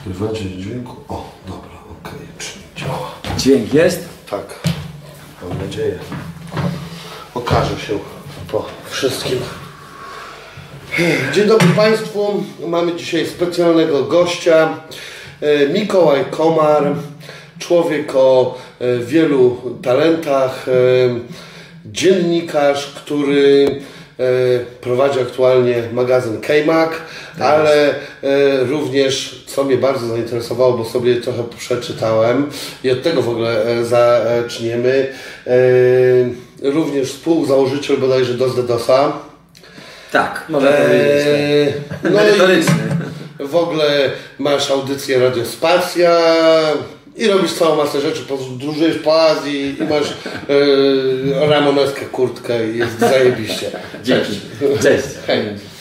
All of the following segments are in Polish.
Odkrywacie dźwięku. O, dobra, okej, czyli działa. Dźwięk jest? Tak, mam nadzieję. Okaże się po wszystkim. Dzień dobry Państwu. Mamy dzisiaj specjalnego gościa. Mikołaj Komar. Człowiek o wielu talentach. Dziennikarz, który prowadzi aktualnie magazyn K-Mag, ale również, co mnie bardzo zainteresowało, bo sobie trochę przeczytałem i od tego w ogóle zaczniemy, również współzałożyciel bodajże Dos Dedosa. Tak, można powiedzieć. No merytoryczny. W ogóle masz audycję Radiospacja i robisz całą masę rzeczy, podróżujesz po Azji i masz ramoneskę kurtkę i jest zajebiście. Dzięki. Cześć. Hej.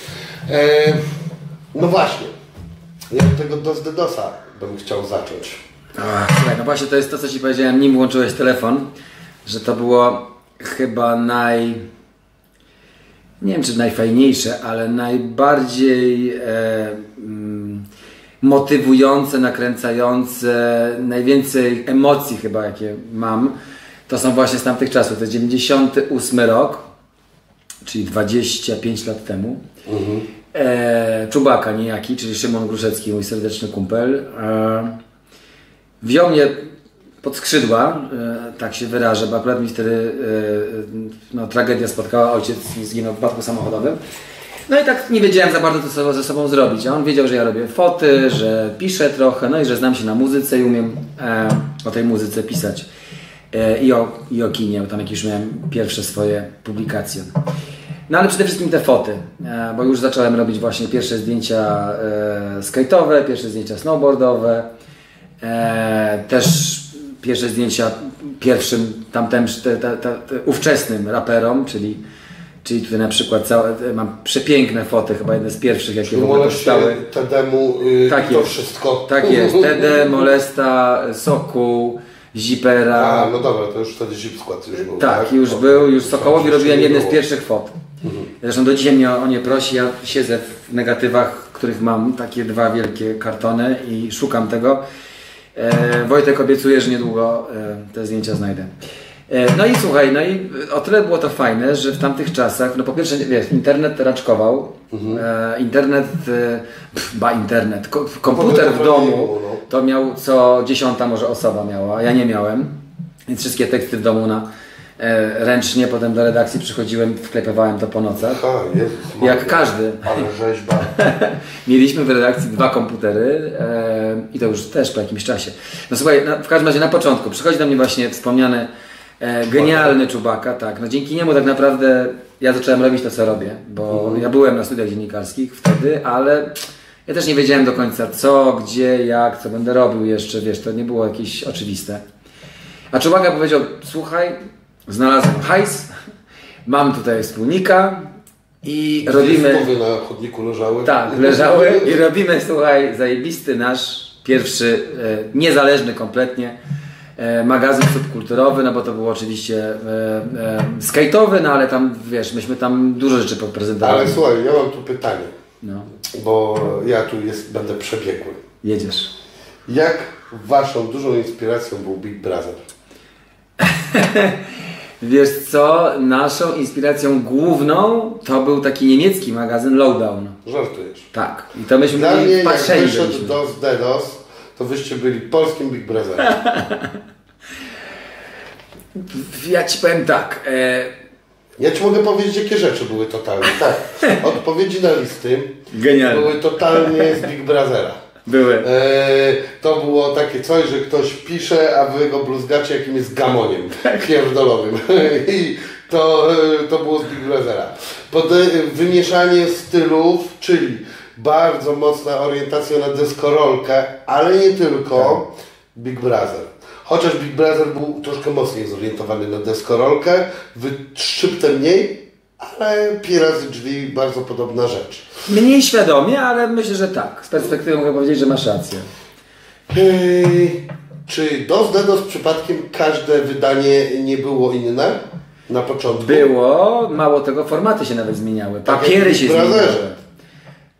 No właśnie, ja od tego Dos Dedosa bym chciał zacząć. Słuchaj, no właśnie to jest to, co Ci powiedziałem, nim włączyłeś telefon, że to było chyba nie wiem czy najfajniejsze, ale najbardziej motywujące, nakręcające, najwięcej emocji chyba jakie mam, to są właśnie z tamtych czasów. To jest 98 rok, czyli 25 lat temu. Czubaka niejaki, czyli Szymon Gruszecki, mój serdeczny kumpel, wziął mnie pod skrzydła, tak się wyrażę, bo akurat mi wtedy tragedia spotkała, ojciec zginął w wypadku samochodowym. No i tak nie wiedziałem za bardzo, co ze sobą zrobić. A on wiedział, że ja robię foty, że piszę trochę, no i że znam się na muzyce i umiem o tej muzyce pisać. I o kinie, bo tam jakieś już miałem pierwsze swoje publikacje. No ale przede wszystkim te foty, bo już zacząłem robić właśnie pierwsze zdjęcia skate'owe, pierwsze zdjęcia snowboardowe, też pierwsze zdjęcia pierwszym, ówczesnym raperom, czyli tutaj na przykład mam przepiękne foty, chyba jedne z pierwszych, jakie w ogóle powstały. Tedemu tak to jest, wszystko. Tak jest, TD, Molesta, Sokół, Zipera. No dobra, to już wtedy Zip Skład już był. Tak, już był, już Sokołowi robiłem jedne z pierwszych fot. Zresztą do dzisiaj mnie o nie prosi, ja siedzę w negatywach, których mam takie dwa wielkie kartony i szukam tego. Wojtek obiecuje, że niedługo te zdjęcia znajdę. No i słuchaj, no i o tyle było to fajne, że w tamtych czasach, no po pierwsze, wiesz, internet raczkował, komputer w domu to miał co 10. może osoba miała, ja nie miałem, więc wszystkie teksty w domu ręcznie, potem do redakcji przychodziłem, wklepywałem to po nocach. Jezus, jak każdy. Ale rzeźba. Mieliśmy w redakcji 2 komputery i to już też po jakimś czasie. No słuchaj, w każdym razie na początku przychodzi do mnie właśnie wspomniany genialny Czubaka, tak. No dzięki niemu tak naprawdę ja zacząłem robić to, co robię, bo ja byłem na studiach dziennikarskich wtedy, ale ja też nie wiedziałem do końca co, gdzie, jak, co będę robił jeszcze, wiesz, to nie było jakieś oczywiste. A Czubaka powiedział, słuchaj, znalazłem hajs, mam tutaj wspólnika i robimy... Głowy na chodniku leżały. Tak, leżały i robimy, słuchaj, zajebisty nasz pierwszy, niezależny kompletnie, magazyn subkulturowy, no bo to było oczywiście skate'owy, no ale tam, wiesz, myśmy tam dużo rzeczy prezentowali. Ale słuchaj, ja mam tu pytanie, no. Bo ja tu będę przebiegły. Jedziesz. Jak waszą dużą inspiracją był Big Brother? Wiesz co, naszą inspiracją główną to był taki niemiecki magazyn Lowdown. Żartujesz? Tak. I to myśmy Dla mnie, jak wyszedł byliśmy. Dos Dedos, to wyście byli polskim Big Brotherem. Ja ci powiem tak. Ja ci mogę powiedzieć, jakie rzeczy były totalnie. Tak. Odpowiedzi na listy Genialne. były totalnie z Big Brothera. Były. To było takie coś, że ktoś pisze, a wy go bluzgacie jakimś gamoniem pierdolowym. I to było z Big Brothera. Wymieszanie stylów, czyli bardzo mocna orientacja na deskorolkę, ale nie tylko Big Brother. Chociaż Big Brother był troszkę mocniej zorientowany na deskorolkę, szczyptę mniej, ale Pi razy drzwi bardzo podobna rzecz. Mniej świadomie, ale myślę, że tak. Z perspektywy mogę powiedzieć, że masz rację. Czy Dos Dedos przypadkiem każde wydanie nie było inne na początku? Było, mało tego, formaty się nawet zmieniały. Papiery się zmieniały.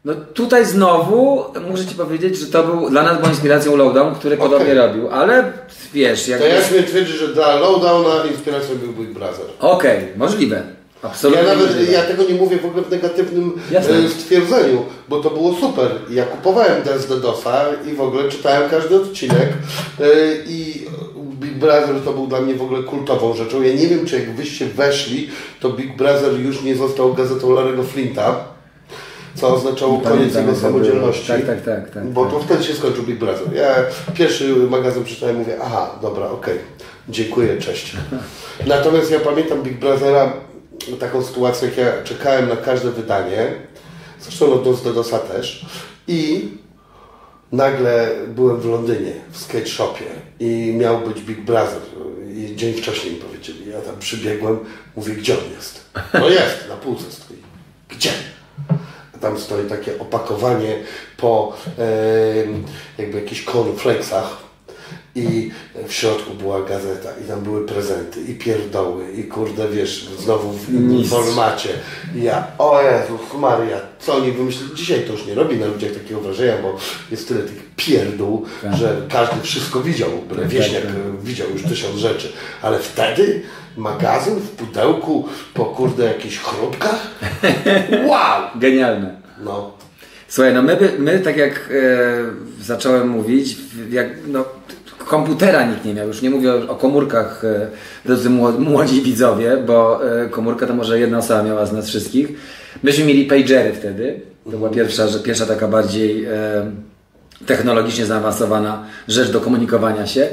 No tutaj znowu muszę Ci powiedzieć, że to był dla nas była inspiracją Lowdown, który podobnie robił, ale wiesz... To ja śmiem twierdzić, że dla Lowdowna inspiracją był Big Brother. Okej, możliwe. Absolutnie. Ja tego nie mówię w ogóle w negatywnym stwierdzeniu, bo to było super. Ja kupowałem Dance the Dosa i w ogóle czytałem każdy odcinek i Big Brother to był dla mnie w ogóle kultową rzeczą. Ja nie wiem, czy jak wyście weszli, to Big Brother już nie został gazetą Larry'ego Flinta, co oznaczało koniec jego samodzielności. Tak. Bo to wtedy się skończył Big Brother. Ja pierwszy magazyn przeczytałem i mówię, aha, dobra, okej, dziękuję, cześć. Natomiast ja pamiętam Big Brothera, taką sytuację, jak ja czekałem na każde wydanie, zresztą no Dance the Dosa też, i nagle byłem w Londynie, w skate shopie i miał być Big Brother. I dzień wcześniej mi powiedzieli, ja tam przybiegłem, mówię, gdzie on jest? No jest, na półce stoi. Gdzie? A tam stoi takie opakowanie po jakby jakichś cornflakesach i w środku była gazeta i tam były prezenty i pierdoły i kurde wiesz, znowu w innym formacie. I ja, o Jezus Maria, co oni wymyślili? Dzisiaj to już nie robi na ludziach takiego wrażenia, bo jest tyle tych pierdół, że każdy wszystko widział, wieśniak widział już 1000 rzeczy, ale wtedy magazyn w pudełku po kurde jakichś chrupkach? Wow! Genialne. No. Słuchaj, no my tak jak zacząłem mówić, komputera nikt nie miał, już nie mówię o komórkach, drodzy młodzi widzowie, bo komórka to może jedna osoba miała z nas wszystkich. Myśmy mieli pagery wtedy, to była pierwsza taka bardziej technologicznie zaawansowana rzecz do komunikowania się.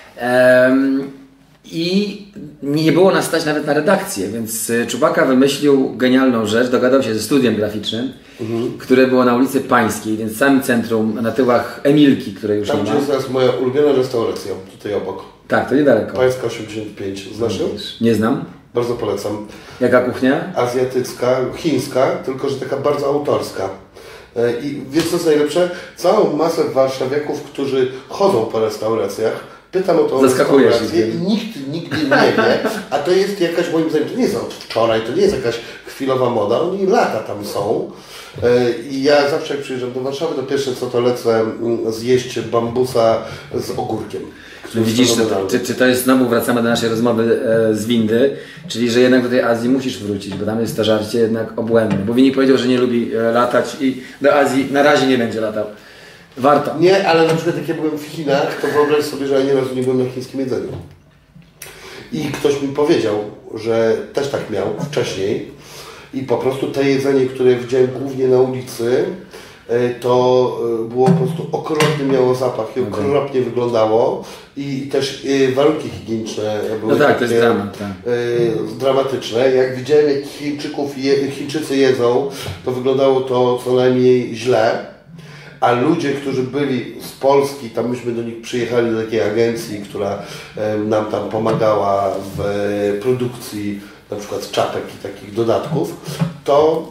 I nie było nas stać nawet na redakcję, więc Czubaka wymyślił genialną rzecz, dogadał się ze studiem graficznym, które było na ulicy Pańskiej, więc w samym centrum, na tyłach Emilki, której już tam, nie ma. Tam gdzie jest moja ulubiona restauracja, tutaj obok. Tak, to niedaleko. Pańska 85, znasz ją? Nie znam. Bardzo polecam. Jaka kuchnia? Azjatycka, chińska, tylko że taka bardzo autorska. I wiesz co jest najlepsze? Całą masę warszawiaków, którzy chodzą po restauracjach, pytam o tą restaurację i nikt nigdy nie wie, a to jest jakaś, moim zdaniem, to nie jest od wczoraj, to nie jest jakaś chwilowa moda, oni lata tam są. I ja zawsze jak przyjeżdżam do Warszawy, to pierwsze co to lecę zjeść bambusa z ogórkiem. Widzisz, czy to jest, znowu wracamy do naszej rozmowy z windy, czyli że jednak do tej Azji musisz wrócić, bo tam jest to żarcie jednak obłędne. Bo Winik powiedział, że nie lubi latać i do Azji na razie nie będzie latał. Warto. Nie, ale na przykład jak ja byłem w Chinach, to wyobraź sobie, że ja ani razu nie byłem na chińskim jedzeniu. I ktoś mi powiedział, że też tak miał wcześniej i po prostu to jedzenie, które widziałem głównie na ulicy, to było po prostu okropny, miało zapach i okropnie wyglądało i też warunki higieniczne były no tak, to jest dramat, tak. Dramatyczne. Jak widziałem, jak Chińczycy jedzą, to wyglądało to co najmniej źle. A ludzie, którzy byli z Polski, tam myśmy do nich przyjechali do takiej agencji, która nam tam pomagała w produkcji na przykład czapek i takich dodatków, to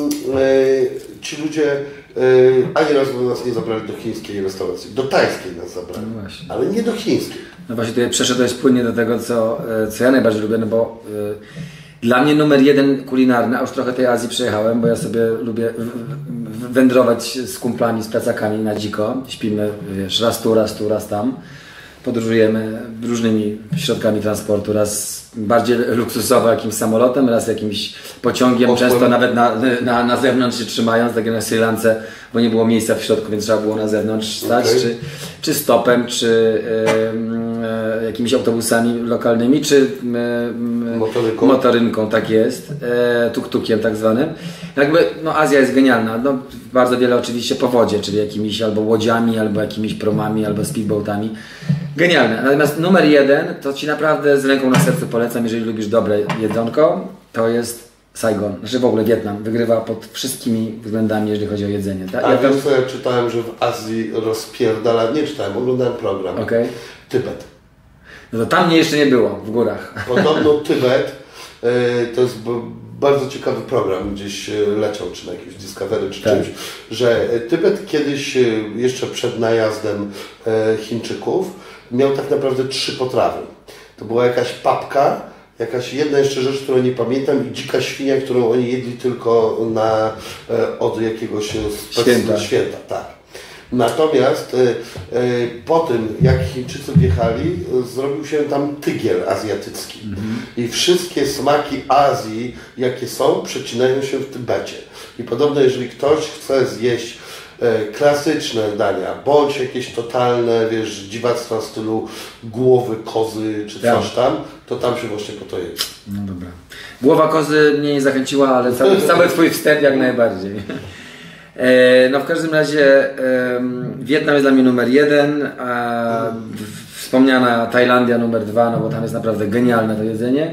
ci ludzie ani razu nas nie zabrali do chińskiej restauracji. Do tajskiej nas zabrali, no ale nie do chińskiej. No właśnie tutaj przeszedłeś płynnie do tego, co ja najbardziej lubię, no bo dla mnie numer 1 kulinarny, a już trochę tej Azji przejechałem, bo ja sobie lubię wędrować z kumplami, z plecakami na dziko. Śpimy, wiesz, raz tu, tam. Podróżujemy różnymi środkami transportu, raz bardziej luksusowo jakimś samolotem, raz jakimś pociągiem, często nawet na zewnątrz się trzymając, tak jak na Sri Lance, bo nie było miejsca w środku, więc trzeba było na zewnątrz stać, czy stopem, czy jakimiś autobusami lokalnymi, czy motorynką, tak jest, tuk-tukiem tak zwanym. Jakby, no Azja jest genialna, no, bardzo wiele oczywiście po wodzie, czyli jakimiś albo łodziami, albo jakimiś promami, albo speedboatami. Genialne. Natomiast numer 1, to Ci naprawdę z ręką na sercu polecam, jeżeli lubisz dobre jedzonko, to jest Saigon. Znaczy w ogóle Wietnam wygrywa pod wszystkimi względami, jeżeli chodzi o jedzenie. Tak? A wiesz co, ja czytałem, że w Azji rozpierdala, nie czytałem, oglądałem program. Tybet. No to tam mnie jeszcze nie było, w górach. Podobno Tybet to jest bardzo ciekawy program, gdzieś leciał, czy na jakimś Discovery, czy czymś, że Tybet kiedyś, jeszcze przed najazdem Chińczyków, miał tak naprawdę 3 potrawy. To była jakaś papka jakaś jedna jeszcze rzecz, którą nie pamiętam, i dzika świnia, którą oni jedli tylko od jakiegoś święta. Tak. Natomiast po tym, jak Chińczycy wjechali, zrobił się tam tygiel azjatycki. I wszystkie smaki Azji, jakie są, przecinają się w Tybecie. I podobno, jeżeli ktoś chce zjeść klasyczne dania, bądź jakieś totalne, wiesz, dziwactwa w stylu głowy kozy czy coś tam, to tam się właśnie po to jest. No dobra. Głowa kozy mnie nie zachęciła, ale cały twój wstęp jak najbardziej. No w każdym razie Wietnam jest dla mnie numer 1, a wspomniana Tajlandia numer 2, no bo tam jest naprawdę genialne to jedzenie.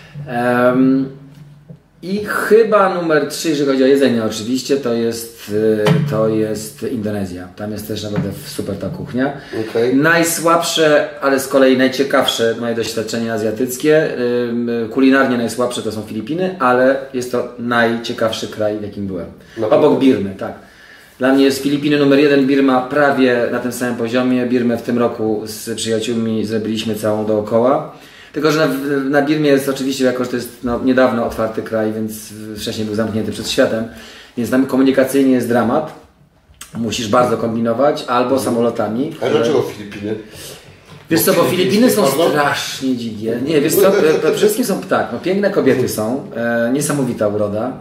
I chyba numer 3, jeżeli chodzi o jedzenie oczywiście, to jest Indonezja. Tam jest też naprawdę super ta kuchnia. Okay. Najsłabsze, ale z kolei najciekawsze moje doświadczenie azjatyckie. Kulinarnie najsłabsze to są Filipiny, ale jest to najciekawszy kraj, w jakim byłem. Obok Birmy, tak. Dla mnie jest Filipiny numer 1, Birma prawie na tym samym poziomie. Birmę w tym roku z przyjaciółmi zrobiliśmy całą dookoła. Tylko, że na Birmie jest oczywiście, jako że to jest niedawno otwarty kraj, więc wcześniej był zamknięty przed światem, więc tam komunikacyjnie jest dramat. Musisz bardzo kombinować, albo samolotami. A dlaczego Filipiny? Wiesz co, bo Filipiny są strasznie dzikie. Nie, wiesz co, przede wszystkim są no, piękne kobiety są, niesamowita uroda.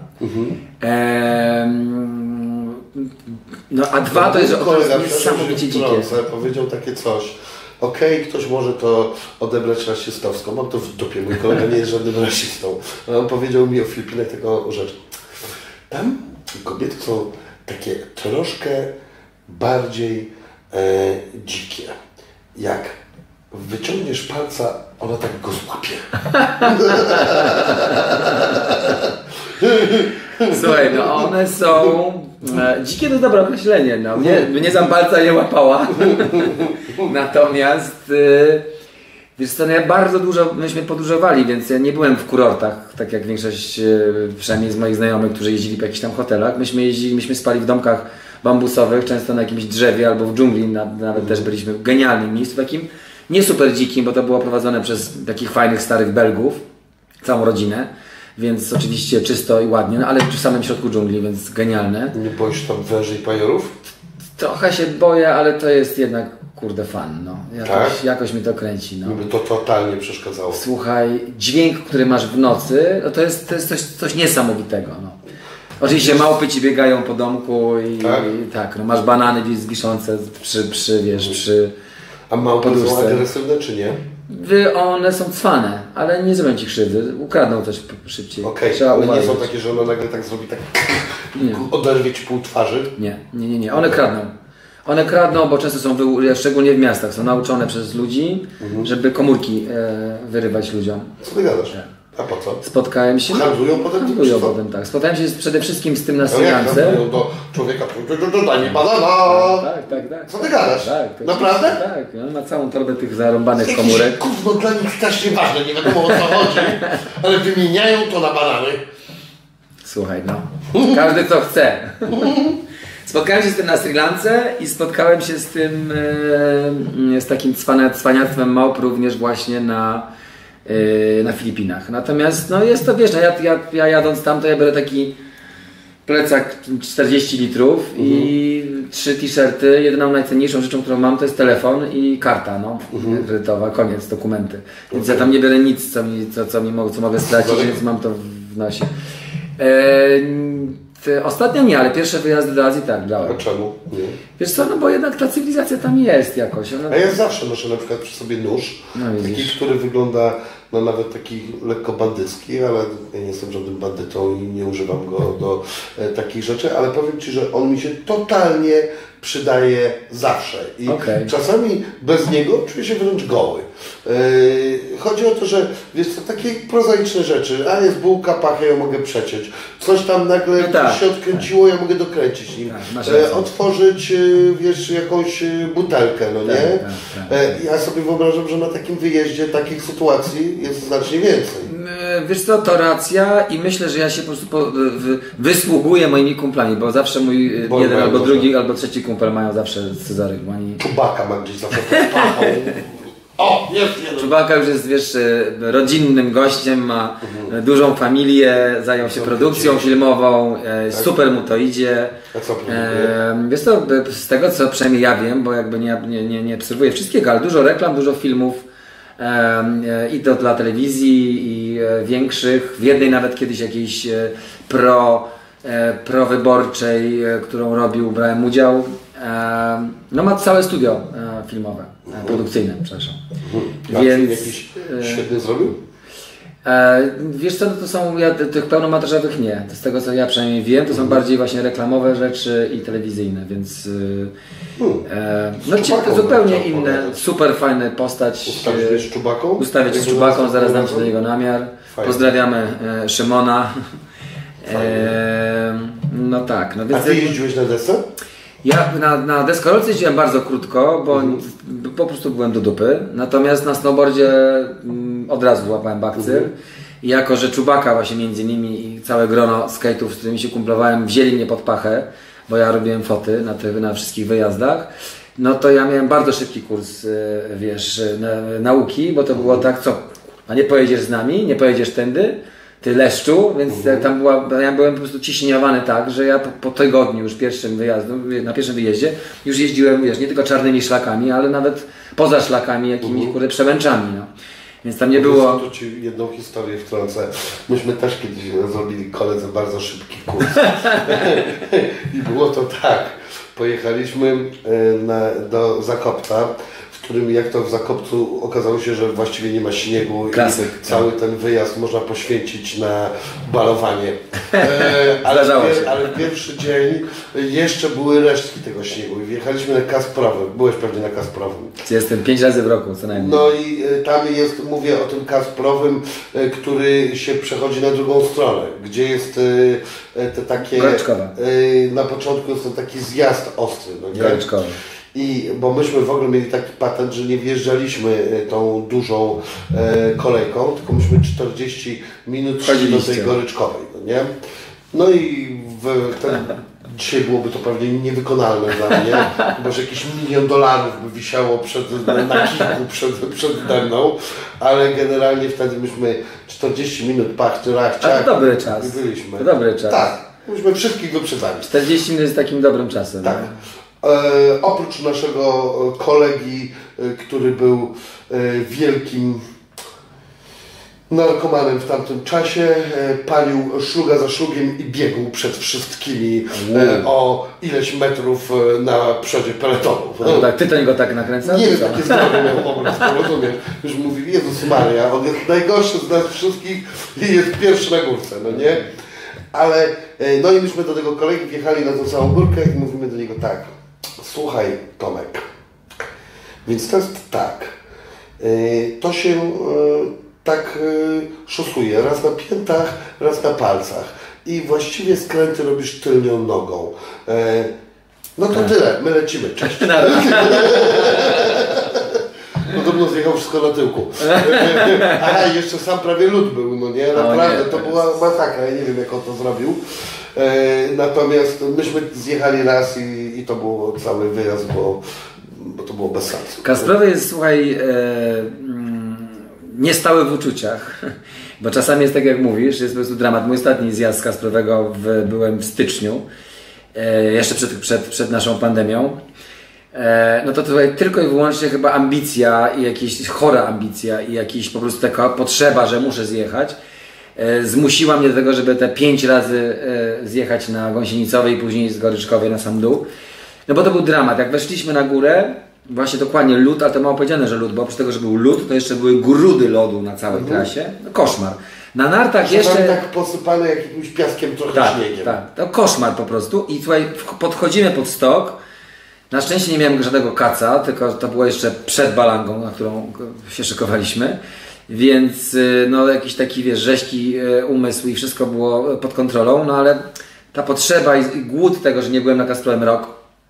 No a dwa to jest, że to jest niesamowicie dzikie. Powiedział takie coś. Okej, ktoś może to odebrać rasistowsko. Mam to w dupie, mój kolega nie jest żadnym rasistą. On powiedział mi o Filipinach taką rzecz. Tam kobiety są takie troszkę bardziej dzikie. Jak wyciągniesz palca, ona tak go złapie. Słuchaj, no one są... dzikie to dobre określenie, no. Mnie za palca nie łapała. Natomiast wiesz co, no ja bardzo dużo, myśmy podróżowali, więc ja nie byłem w kurortach, tak jak większość, przynajmniej z moich znajomych, którzy jeździli po jakichś tam hotelach. Myśmy spali w domkach bambusowych, często na jakimś drzewie albo w dżungli, nawet też byliśmy w genialnym miejscu, takim nie super dzikim, bo to było prowadzone przez takich fajnych, starych Belgów, całą rodzinę. Więc oczywiście czysto i ładnie, no ale w samym środku dżungli, więc genialne. Nie boisz tam węży i pajorów? Trochę się boję, ale to jest jednak, kurde, fan, no. Jakoś mi to kręci, no. Mi by to totalnie przeszkadzało. Słuchaj, dźwięk, który masz w nocy, no to jest coś niesamowitego, no. Oczywiście małpy ci biegają po domku i tak, no masz banany wiszące przy A małpy są agresywne czy nie? One są cwane, ale nie zrobią ci krzywdy, ukradną też szybciej. Trzeba ale uważać. Nie są takie, że ona nagle tak zrobi, tak oderwie ci pół twarzy? Nie. One kradną, bo często są, szczególnie w miastach, są nauczone przez ludzi, żeby komórki wyrywać ludziom. Co ty gadasz? A po co? Spotkałem się... Handlują potem, tak. Spotkałem się przede wszystkim z tym na Sri Lance. Handlują do człowieka, daj mi banana! Tak. Co ty gadasz? Tak. Naprawdę? Tak, on ma całą torbę tych zarąbanych komórek. Gówno dla nich strasznie ważne, nie wiadomo o co chodzi, ale wymieniają to na banany. Słuchaj, no. Każdy co chce. Spotkałem się z tym na Sri Lance i spotkałem się z takim cwaniactwem małp również właśnie na Filipinach. Natomiast no jest to, wiesz, no ja jadąc tam, to ja biorę taki plecak 40 litrów i 3 t-shirty. Jedyną najcenniejszą rzeczą, którą mam, to jest telefon i karta kredytowa, koniec, dokumenty. Więc ja tam nie biorę nic, co mogę stracić, więc mam to w nosie. Ostatnio nie, ale pierwsze wyjazdy do Azji tak brałem. A czemu? Nie. Wiesz co, no bo jednak ta cywilizacja tam jest jakoś. A ja zawsze noszę na przykład przy sobie nóż, taki, który wygląda no nawet taki lekko bandycki, ale ja nie jestem żadnym bandytą i nie używam go do takich rzeczy, ale powiem Ci, że on mi się totalnie przydaje zawsze i czasami bez niego czuję się wręcz goły. Chodzi o to, że wiesz co, takie prozaiczne rzeczy, a jest bułka, pachę, ja mogę przeciąć. Coś tam nagle się odkręciło, ja mogę dokręcić nim. Otworzyć, wiesz, jakąś butelkę, no nie? Ja sobie wyobrażam, że na takim wyjeździe takich sytuacji jest znacznie więcej. Wiesz co, to racja i myślę, że ja się po prostu wysługuję moimi kumplami, bo zawsze mój jeden albo drugi, albo trzeci kumpel mają zawsze scyzoryk. Czubaka ma gdzieś zawsze pod pachą. O, jest jeden. Chewbacca już jest, wiesz, rodzinnym gościem, ma dużą familię, zajął się produkcją filmową, super mu to idzie. A co produkuje? Wiesz co, z tego co przynajmniej ja wiem, bo jakby nie obserwuję wszystkiego, ale dużo reklam, dużo filmów i to dla telewizji i większych, w jednej nawet kiedyś jakiejś prowyborczej, którą robił, brałem udział. No ma całe studio filmowe, produkcyjne, przepraszam. Więc jakiś świetny zrobił? Wiesz co, to są, tych pełnometrażowych nie. Z tego co ja przynajmniej wiem, to są bardziej właśnie reklamowe rzeczy i telewizyjne, więc to zupełnie inne, super fajna postać. Ustawić z Chewbacką? Ustawić z Chewbacką, zaraz dam Ci do niego namiar. Fajne. Pozdrawiamy Szymona. No tak. No więc a Ty jeździłeś na desce? Ja na deskorolce jeździłem bardzo krótko, bo po prostu byłem do dupy. Natomiast na snowboardzie od razu złapałem bakcyl. I jako, że Chewbacca właśnie między nimi i całe grono skate'ów, z którymi się kumplowałem, wzięli mnie pod pachę, bo ja robiłem foty na wszystkich wyjazdach, no to ja miałem bardzo szybki kurs, wiesz, nauki, bo to było tak, co, a nie pojedziesz z nami, nie pojedziesz tędy, ty leszczu, więc tam ja byłem po prostu ciśniowany tak, że ja po tygodniu już na pierwszym wyjeździe już jeździłem, wiesz, nie tylko czarnymi szlakami, ale nawet poza szlakami, jakimiś przemęczami, no. Więc tam nie było... Tu Ci jedną historię wtrącę. Myśmy też kiedyś zrobili koledze bardzo szybki kurs. I było to tak. Pojechaliśmy do Zakopca, w którym jak to w Zakopcu okazało się, że właściwie nie ma śniegu. Klasyk, i cały ten wyjazd można poświęcić na balowanie. Ale w pierwszy dzień jeszcze były resztki tego śniegu i wjechaliśmy na Kasprowym. Byłeś pewnie na Kasprowym. Jestem 5 razy w roku co najmniej. No i tam jest, mówię o tym Kasprowym, który się przechodzi na drugą stronę, gdzie jest te takie... Na początku jest ten taki zjazd ostry. No nie? Goryczkowy. Bo myśmy w ogóle mieli taki patent, że nie wjeżdżaliśmy tą dużą kolejką, tylko myśmy 40 minut szli do tej goryczkowej, no nie? No i dzisiaj byłoby to pewnie niewykonalne dla mnie, bo że jakieś $1 000 000 by wisiało na kilku przed mną, ale generalnie wtedy myśmy 40 minut to dobry czas. I byliśmy. To dobry czas. Tak, myśmy wszystkich wyprzedzali. 40 minut jest takim dobrym czasem. Tak. Oprócz naszego kolegi, który był wielkim narkomanem w tamtym czasie, palił szluga za szlugiem i biegł przed wszystkimi o ileś metrów na przodzie peletonu. No tak, ty to go tak nakręcał? Nie wiem, takie zdrowie miał obraz, rozumiesz? Już mówi, Jezus Maria, on jest najgorszy z nas wszystkich i jest pierwszy na górce, no nie? Ale, no i myśmy do tego kolegi wjechali na tą samą górkę i mówimy do niego tak. Słuchaj, Tomek, więc to jest tak, to się tak szosuje, raz na piętach, raz na palcach i właściwie skręty robisz tylnią nogą. No to tyle, my lecimy, cześć. Podobno zjechał wszystko na tyłku. Aha, jeszcze sam prawie lód był, no nie? Naprawdę, to była masakra, ja nie wiem jak on to zrobił. Natomiast myśmy zjechali raz i to był cały wyjazd, bo to było bez sensu. Kasprowy jest, słuchaj, niestały w uczuciach, bo czasami jest tak jak mówisz, jest po prostu dramat. Mój ostatni zjazd z Kasprowego byłem w styczniu, jeszcze przed naszą pandemią. No to tutaj tylko i wyłącznie chyba ambicja i jakaś chora ambicja i jakaś po prostu taka potrzeba, że muszę zjechać. Zmusiła mnie do tego, żeby te 5 razy zjechać na Gąsienicowej i później z Goryczkowej na sam dół. No bo to był dramat. Jak weszliśmy na górę, właśnie dokładnie lód, ale to mało powiedziane, że lód, bo oprócz tego, że był lód, to jeszcze były grudy lodu na całej trasie. No, koszmar. Na nartach jeszcze... tak posypane jakimś piaskiem, trochę śniegiem. Tak, to koszmar po prostu. I słuchaj, podchodzimy pod stok. Na szczęście nie miałem żadnego kaca, tylko to było jeszcze przed balangą, na którą się szykowaliśmy. Więc no jakiś taki, wiesz, rzeźki umysł i wszystko było pod kontrolą, no ale ta potrzeba i głód tego, że nie byłem na Kasprowym rok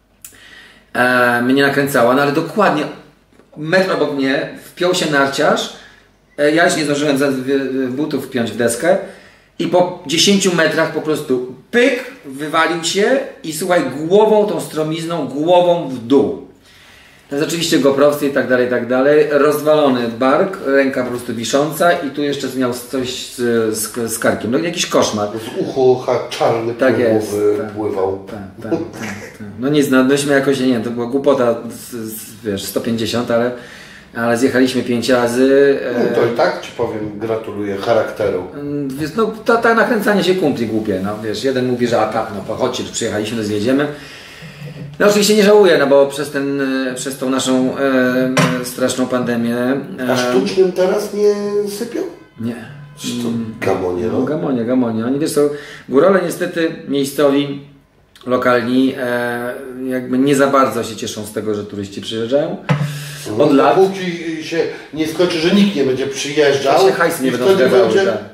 mnie nakręcała, no ale dokładnie metr obok mnie wpiął się narciarz, ja już nie zdążyłem butów wpiąć w deskę i po 10 metrach po prostu pyk, wywalił się i słuchaj, głową tą stromizną, głową w dół. To jest oczywiście goprowcy i tak dalej, rozwalony bark, ręka po prostu wisząca i tu jeszcze miał coś z karkiem, no jakiś koszmar. Z uchu czarny tak pływał. Tak. No nic, no myśmy jakoś, nie wiem, to była głupota, wiesz, 150, ale zjechaliśmy 5 razy. No to i tak ci powiem, gratuluję charakteru. Wiesz, no to nakręcanie się kumpli głupie, no wiesz, jeden mówi, że no chodźcie, tu przyjechaliśmy, to zjedziemy. No oczywiście nie żałuję, no bo przez tą naszą straszną pandemię... A sztucznym teraz nie sypią? Nie. To gamonie, no? Gamonie. Oni, wiesz co, górole niestety miejscowi, lokalni jakby nie za bardzo się cieszą z tego, że turyści przyjeżdżają. Od lat. Póki się nie skończy, że nikt nie będzie przyjeżdżał. To się hajsy nie będą zgadzały,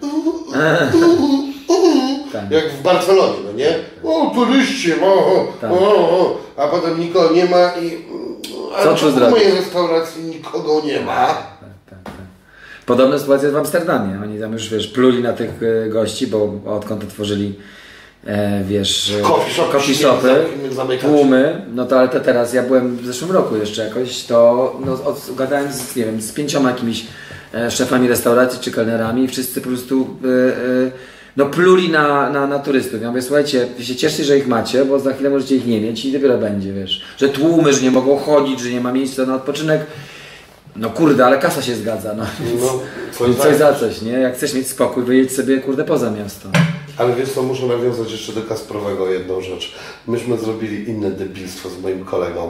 tak. Jak w Barcelonie, no nie? O, turyści, tak. A potem nikogo nie ma i... Co tu zrobić? W mojej restauracji nikogo nie ma. Tak. Podobna sytuacja jest w Amsterdamie. Oni tam już, wiesz, pluli na tych gości, bo odkąd otworzyli, wiesz, coffee shopy, tłumy, no to ale to teraz, ja byłem w zeszłym roku jeszcze jakoś, to gadałem z, nie wiem, z 5 jakimiś szefami restauracji czy kelnerami i wszyscy po prostu no pluli na turystów. Ja mówię, słuchajcie, wy się cieszcie, że ich macie, bo za chwilę możecie ich nie mieć i dopiero będzie, wiesz, że tłumy, że nie mogą chodzić, że nie ma miejsca na odpoczynek. No kurde, ale kasa się zgadza, no. Coś za coś, nie? Jak chcesz mieć spokój, wyjedź sobie, kurde, poza miasto. Ale wiesz co, muszę nawiązać jeszcze do Kasprowego jedną rzecz. Myśmy zrobili inne debilstwo z moim kolegą.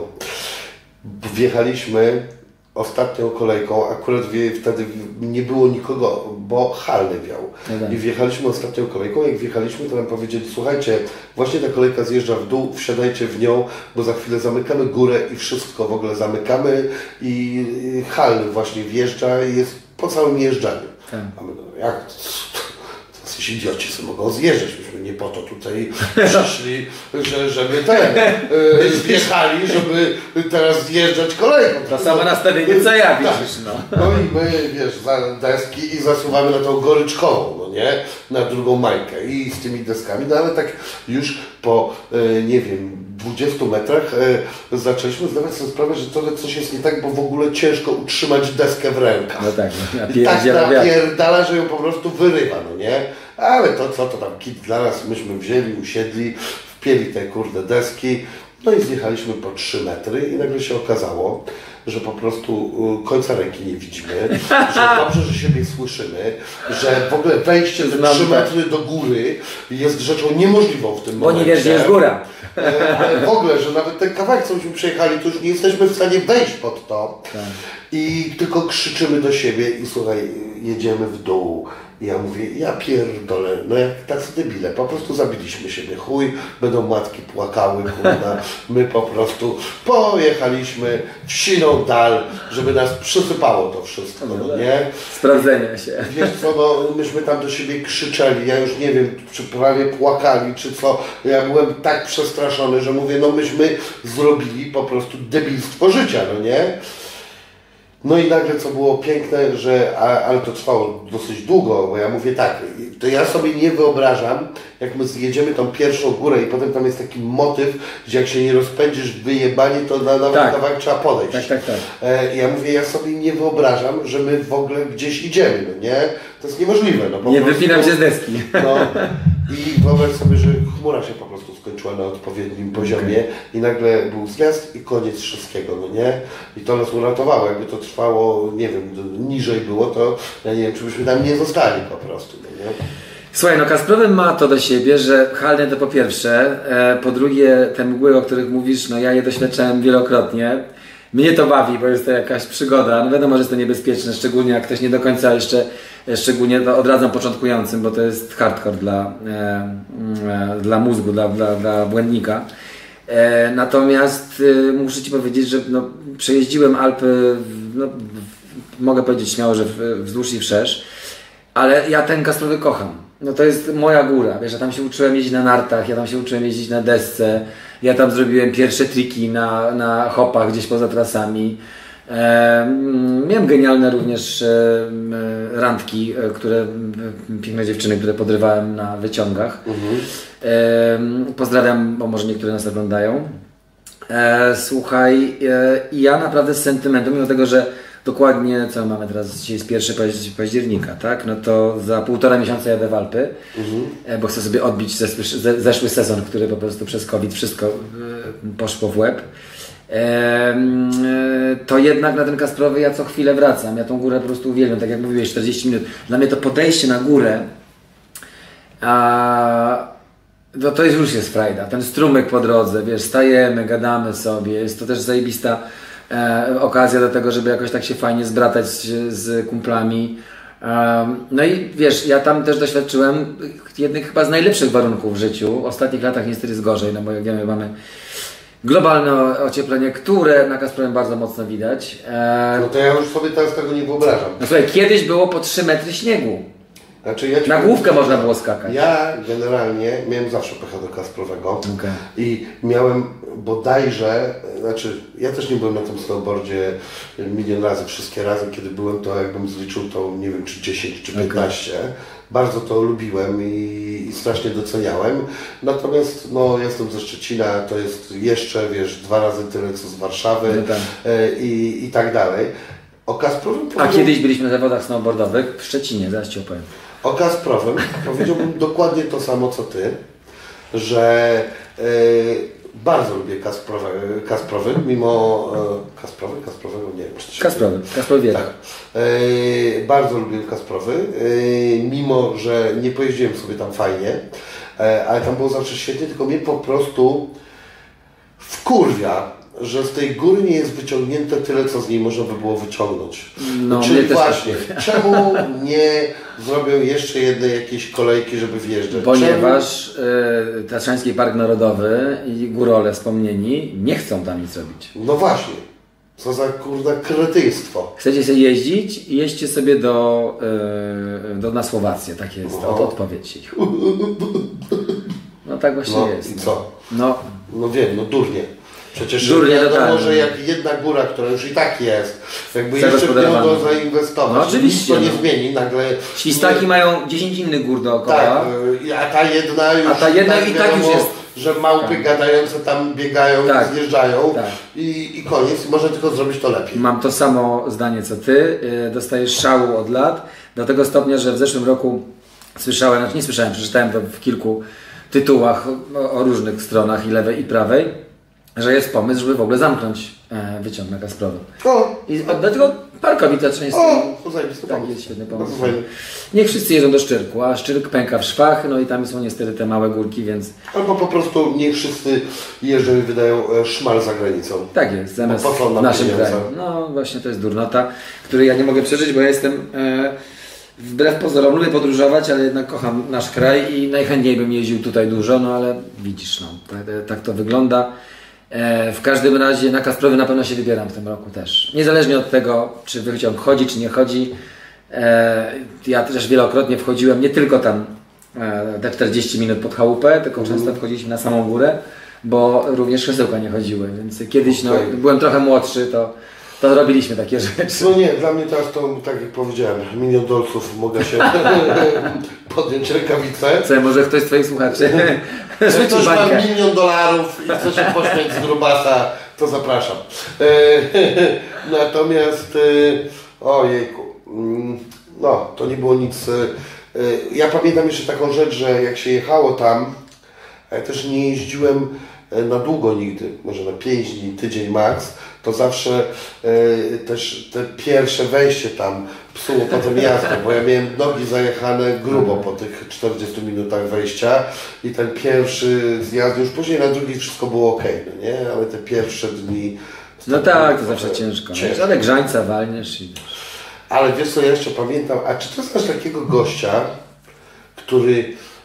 Wjechaliśmy ostatnią kolejką, akurat wtedy nie było nikogo, bo halny wiał. I wjechaliśmy ostatnią kolejką, jak wjechaliśmy, to nam powiedzieli, słuchajcie, właśnie ta kolejka zjeżdża w dół, wsiadajcie w nią, bo za chwilę zamykamy górę i wszystko w ogóle zamykamy i halny właśnie wjeżdża i jest po całym jeżdżaniu. A my, no, jak? Jacyś idioci sobie mogą zjeżdżać, myśmy nie po to tutaj przyszli, żeby zjechali, żeby teraz zjeżdżać kolejką. To samo nastawienie co ja, widzisz, no. No i my, wiesz, za deski i zasuwamy na tą goryczkową, no nie? Na drugą majkę i z tymi deskami, no ale tak już po, nie wiem, 20 metrach zaczęliśmy zdawać sobie sprawę, że trochę coś jest nie tak, bo w ogóle ciężko utrzymać deskę w rękach. No tak, i tak napierdala, że ją po prostu wyrywa, no nie? Ale to co, to tam kit dla nas, myśmy wzięli, usiedli, wpięli te kurde deski, no i zjechaliśmy po 3 metry i nagle się okazało, że po prostu końca ręki nie widzimy, że dobrze, że siebie słyszymy, że w ogóle wejście te 3 metry do góry jest rzeczą niemożliwą w tym momencie. Bo nie wiesz, gdzie jest góra. Ale w ogóle, że nawet ten kawałek, co myśmy przejechali, to już nie jesteśmy w stanie wejść pod to. Tak. I tylko krzyczymy do siebie i słuchaj, jedziemy w dół. I ja mówię, ja pierdolę, no jak tacy debile, po prostu zabiliśmy siebie, chuj, będą matki płakały, kurna, my po prostu pojechaliśmy w siną dal, żeby nas przysypało to wszystko, no nie? Sprawdzenia się. Wiesz co, no myśmy tam do siebie krzyczeli, ja już nie wiem, czy prawie płakali, czy co, ja byłem tak przestraszony, że mówię, no myśmy zrobili po prostu debilstwo życia, no nie? No i nagle co było piękne, że, ale to trwało dosyć długo, bo ja mówię tak, to ja sobie nie wyobrażam, jak my zjedziemy tą pierwszą górę i potem tam jest taki motyw, że jak się nie rozpędzisz wyjebanie, to nawet kawałek trzeba podejść. Tak. Ja mówię, ja sobie nie wyobrażam, że my w ogóle gdzieś idziemy, no nie? To jest niemożliwe. No, nie wypinam się z deski. No, i wyobraź sobie, że chmura się po prostu skończyła na odpowiednim poziomie i nagle był zjazd i koniec wszystkiego, no nie? I to nas uratowało. Jakby to trwało, nie wiem, niżej było, to ja nie wiem, czy byśmy tam nie zostali po prostu, no nie? Słuchaj, no Kasprowy ma to do siebie, że halne to po pierwsze, po drugie te mgły, o których mówisz, no ja je doświadczałem wielokrotnie. Mnie to bawi, bo jest to jakaś przygoda. No wiadomo, że jest to niebezpieczne, szczególnie jak ktoś nie do końca jeszcze, szczególnie to odradzam początkującym, bo to jest hardcore dla mózgu, dla błędnika. Natomiast muszę Ci powiedzieć, że no, przejeździłem Alpy, no, mogę powiedzieć śmiało, że wzdłuż i wszerz, ale ja ten Kasprowy kocham. No to jest moja góra, wiesz, ja tam się uczyłem jeździć na nartach, ja tam się uczyłem jeździć na desce, ja tam zrobiłem pierwsze triki na hopach gdzieś poza trasami. Miałem genialne również randki, piękne dziewczyny, które podrywałem na wyciągach. Pozdrawiam, bo może niektóre nas oglądają. Słuchaj, ja naprawdę z sentymentem, mimo tego, że dokładnie, co mamy teraz, dzisiaj jest 1 października, tak? No to za 1,5 miesiąca jadę w Alpy, bo chcę sobie odbić zeszły sezon, który po prostu przez COVID wszystko poszło w łeb. To jednak na ten Kasprowy ja co chwilę wracam. Ja tą górę po prostu uwielbiam, tak jak mówiłeś, 40 minut. Dla mnie to podejście na górę, to już jest frajda. Ten strumyk po drodze, wiesz, stajemy, gadamy sobie. Jest to też zajebista okazja do tego, żeby jakoś tak się fajnie zbratać z kumplami. No i wiesz, ja tam też doświadczyłem jednych chyba z najlepszych warunków w życiu. W ostatnich latach niestety jest gorzej, no bo jak wiemy, mamy globalne ocieplenie, które na Kasprowie bardzo mocno widać. No to ja już sobie teraz tego nie wyobrażam. No słuchaj, kiedyś było po 3 metry śniegu. Znaczy, na główkę można było skakać. Ja generalnie miałem zawsze pecha do Kasprowego i miałem bodajże, znaczy ja też nie byłem na tym snowboardzie milion razy, wszystkie razy kiedy byłem, to jakbym zliczył to nie wiem czy 10 czy 15. Bardzo to lubiłem i strasznie doceniałem. Natomiast no, jestem ze Szczecina, to jest jeszcze, wiesz, 2 razy tyle co z Warszawy i tak dalej. O Kasprowym A kiedyś byliśmy na zawodach snowboardowych w Szczecinie, zaraz Ci opowiem. O Kasprowym powiedziałbym dokładnie to samo co Ty, że bardzo lubię Kasprowy, mimo Kasprowego nie wiem. Kasprowy Wierch. Tak. Bardzo lubię Kasprowy, mimo że nie pojeździłem sobie tam fajnie, ale tam było zawsze świetnie, tylko mnie po prostu wkurwia, że z tej góry nie jest wyciągnięte tyle, co z niej można by było wyciągnąć. No, czyli właśnie, czemu nie zrobią jeszcze jednej jakiejś kolejki, żeby wjeżdżać? Ponieważ Tatrzański Park Narodowy i górole wspomnieni nie chcą tam nic robić. No właśnie. Co za kurda kretyństwo. Chcecie sobie jeździć i jeźdźcie sobie na Słowację. Tak jest odpowiedź ich. No tak właśnie jest. I co? No wiem, durnie. Przecież wiadomo, że jak jedna góra, która już i tak jest, jakby jeszcze w nią go zainwestować, no oczywiście, nic to nie zmieni, nagle... Świstaki mają 10 innych gór dookoła. Tak, a ta jedna już i tak już jest. Że małpy gadające tam biegają, zjeżdżają i koniec. Można tylko zrobić to lepiej. Mam to samo zdanie co Ty. Dostajesz szału od lat, do tego stopnia, że w zeszłym roku przeczytałem to w kilku tytułach o różnych stronach, i lewej i prawej, że jest pomysł, żeby w ogóle zamknąć wyciąg na Kasprowy. I oddać go parkowi Tatrzańskiemu. To zajebisty pomysł. Jest świetny pomysł. Niech wszyscy jeżdżą do Szczyrku, a Szczyrk pęka w szwach, no i tam są niestety te małe górki, więc... Albo po prostu niech wszyscy jeżdżą i wydają szmal za granicą. Tak jest, zamiast w naszym kraju. No właśnie to jest durnota, której ja nie mogę przeżyć, bo ja jestem... Wbrew pozorom lubię podróżować, ale jednak kocham nasz kraj i najchętniej bym jeździł tutaj dużo, no ale widzisz, tak to wygląda. W każdym razie na Kasprowy na pewno się wybieram w tym roku też. Niezależnie od tego, czy wyciąg chodzi, czy nie chodzi. Ja też wielokrotnie wchodziłem, nie tylko tam te 40 minut pod chałupę, tylko często wchodziliśmy na samą górę, bo również krzesełka nie chodziły, więc kiedyś byłem trochę młodszy, to robiliśmy takie rzeczy. No nie, dla mnie teraz to, tak jak powiedziałem, $1 000 000 mogę się podjąć rękawicę. Co, może ktoś z Twoich słuchaczy jak ktoś ma $1 000 000 i chce się pośmiać z grubasa, to zapraszam. Natomiast, ojejku, no to nie było nic. Ja pamiętam jeszcze taką rzecz, że jak się jechało tam, ja też nie jeździłem na długo nigdy, może na 5 dni, tydzień max, to zawsze też te pierwsze wejście tam psuło potem jazdę, bo ja miałem nogi zajechane grubo po tych 40 minutach wejścia i ten pierwszy zjazd, już później na drugi wszystko było ok, no nie? Ale te pierwsze dni... No tak, to zawsze ciężko. Ale grzańca walniesz i... Ale wiesz co, ja jeszcze pamiętam, a czy ty znasz takiego gościa, który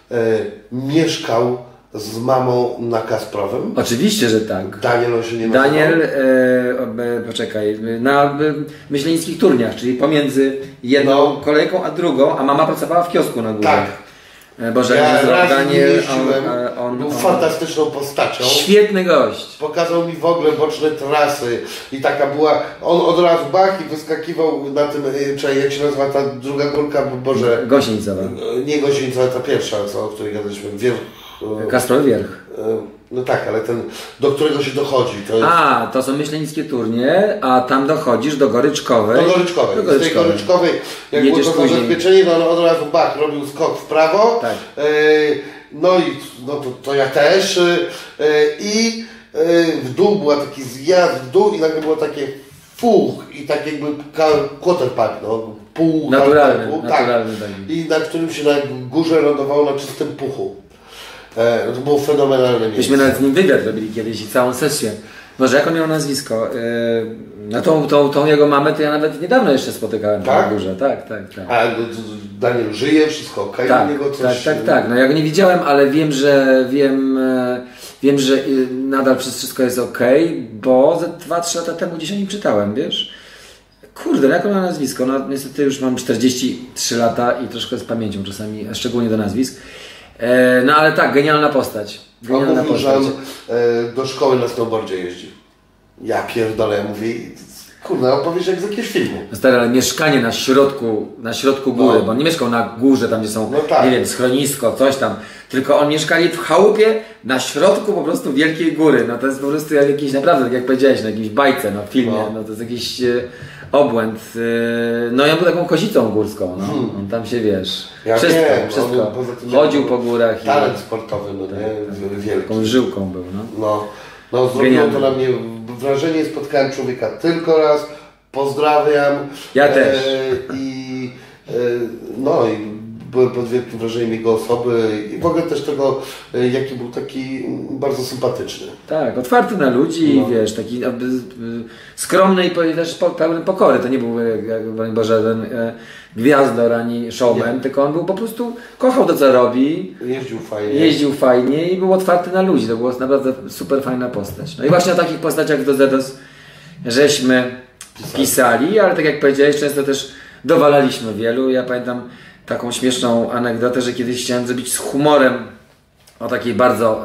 mieszkał z mamą na Kasprowym? Oczywiście, że tak. Daniel on się nie nazywał? Daniel, poczekaj, na myśleńskich turniach, czyli pomiędzy jedną kolejką a drugą, a mama pracowała w kiosku na górze. Tak. Boże, ja Daniel, on był fantastyczną postacią. Świetny gość. Pokazał mi w ogóle boczne trasy i taka była, on od razu bach i wyskakiwał na tym, jak się nazywa ta druga górka, Boże. Gosienicowa. Nie Gosienicowa, ta pierwsza, o której gadaliśmy, Kasprowy Wierch. No tak, ale ten, do którego się dochodzi, to jest... To są Myślenickie Turnie, a tam dochodzisz do Goryczkowej. Do Goryczkowej. Z tej Goryczkowej, jak było to zabezpieczenie, to on od razu robił skok w prawo. Tak. No i to ja też. I w dół była taki zjazd w dół i nagle było takie fuch i tak jakby quarterpipe, pół naturalny, tak. I na którym się na górze lądowało na czystym puchu. To było fenomenalne miejsce. Myśmy nawet z nim wywiad robili kiedyś i całą sesję. Może jak on miał nazwisko? Tą jego mamę to ja nawet niedawno jeszcze spotykałem na górze. Tak. A Daniel żyje, wszystko okej? Tak. No ja go nie widziałem, ale wiem, że nadal przez wszystko jest okej, bo 2-3 lata temu gdzieś o nim czytałem, wiesz? Kurde, jak on ma nazwisko? No niestety już mam 43 lata i troszkę z pamięcią czasami, szczególnie do nazwisk. No ale tak, genialna postać. On mówił, że on do szkoły na snowboardzie jeździ. Ja pierdolę, ja mówię, kurde, opowiesz jak z jakiegoś filmu. No stary, ale mieszkanie na środku góry, bo on nie mieszkał na górze, tam gdzie są, nie wiem, schronisko, coś tam. Tylko on mieszkali w chałupie na środku po prostu wielkiej góry. No to jest po prostu jak jakiś, naprawdę, tak jak powiedziałeś, na jakiejś bajce, w filmie. No to jest jakiś obłęd. No ja był taką kozicą górską, on tam się, wiesz, wszystko. Chodził po górach. Talent sportowy, wielki. Taką żyłką był, No zrobiło to na mnie wrażenie, spotkałem człowieka tylko raz, pozdrawiam. Ja też. I byłem pod wielkim wrażeniem jego osoby i w ogóle też tego, jaki był taki bardzo sympatyczny. Tak, otwarty na ludzi, wiesz, taki skromny i też pełny pokory. To nie był, broń Boże, żaden gwiazdor ani showman, tylko on był po prostu, kochał to, co robi. Jeździł fajnie i był otwarty na ludzi. To była naprawdę super fajna postać. No i właśnie o takich postaciach do Zedos żeśmy pisali, ale tak jak powiedziałeś, często też dowalaliśmy wielu. Ja pamiętam taką śmieszną anegdotę, że kiedyś chciałem zrobić z humorem o takiej bardzo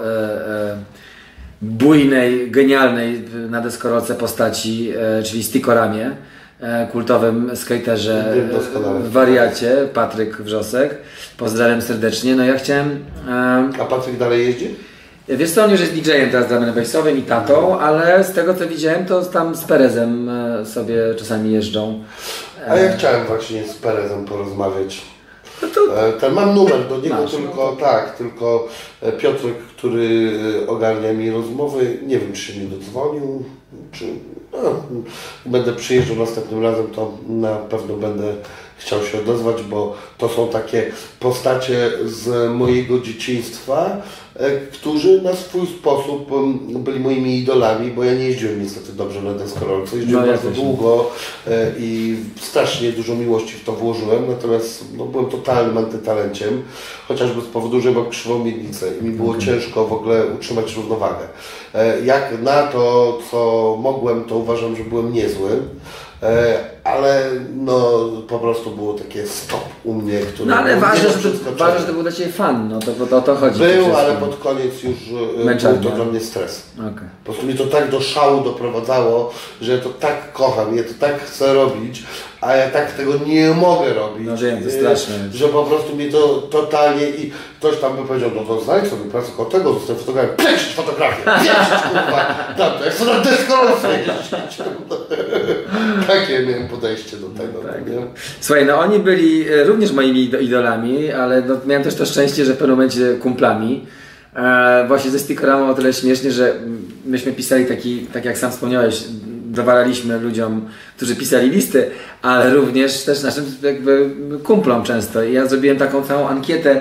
bujnej, genialnej na deskorolce postaci, czyli Stikoramie, kultowym skaterze, wariacie, Patryk Wrzosek. Pozdrawiam serdecznie. No ja chciałem... A Patryk dalej jeździ? Wiesz co, on już jest DJ-em teraz drum and bassowym i tatą, ale z tego co widziałem, to tam z Perezem sobie czasami jeżdżą. A ja chciałem właśnie z Perezem porozmawiać. Mam numer do niego, tylko Piotrek, który ogarnia mi rozmowy, nie wiem, czy się nie dodzwonił, czy będę przyjeżdżał następnym razem, to na pewno będę chciał się odezwać, bo to są takie postacie z mojego dzieciństwa, którzy na swój sposób byli moimi idolami, bo ja nie jeździłem niestety dobrze na deskorolce, jeździłem bardzo długo i strasznie dużo miłości w to włożyłem, natomiast byłem totalnym antytalenciem, chociażby z powodu, że mam krzywą miednicę i mi było ciężko w ogóle utrzymać równowagę. Jak na to, co mogłem, to uważam, że byłem niezły. Ale po prostu było takie stop u mnie, które... No ale ważne, że to był dla Ciebie fan, to o to chodzi. Był, ale pod koniec już był to dla mnie stres. Okay. Po prostu mnie to tak do szału doprowadzało, że ja to tak kocham, ja to tak chcę robić, a ja tak tego nie mogę robić. No wiem, to straszne. Że po prostu mnie to totalnie i ktoś tam by powiedział, to znajdź sobie pracę koło tego, zostań fotografiem, pieścić fotografię, kurwa, tamto, jak sobie na deskorolce jeździć. Takie miałem podejście do tego. Tak. Nie? Słuchaj, oni byli również moimi idolami, ale miałem też to szczęście, że w pewnym momencie kumplami. Właśnie ze Stikoramą o tyle śmiesznie, że myśmy pisali tak jak sam wspomniałeś, dowalaliśmy ludziom, którzy pisali listy, ale również też naszym jakby kumplom często. I ja zrobiłem taką całą ankietę,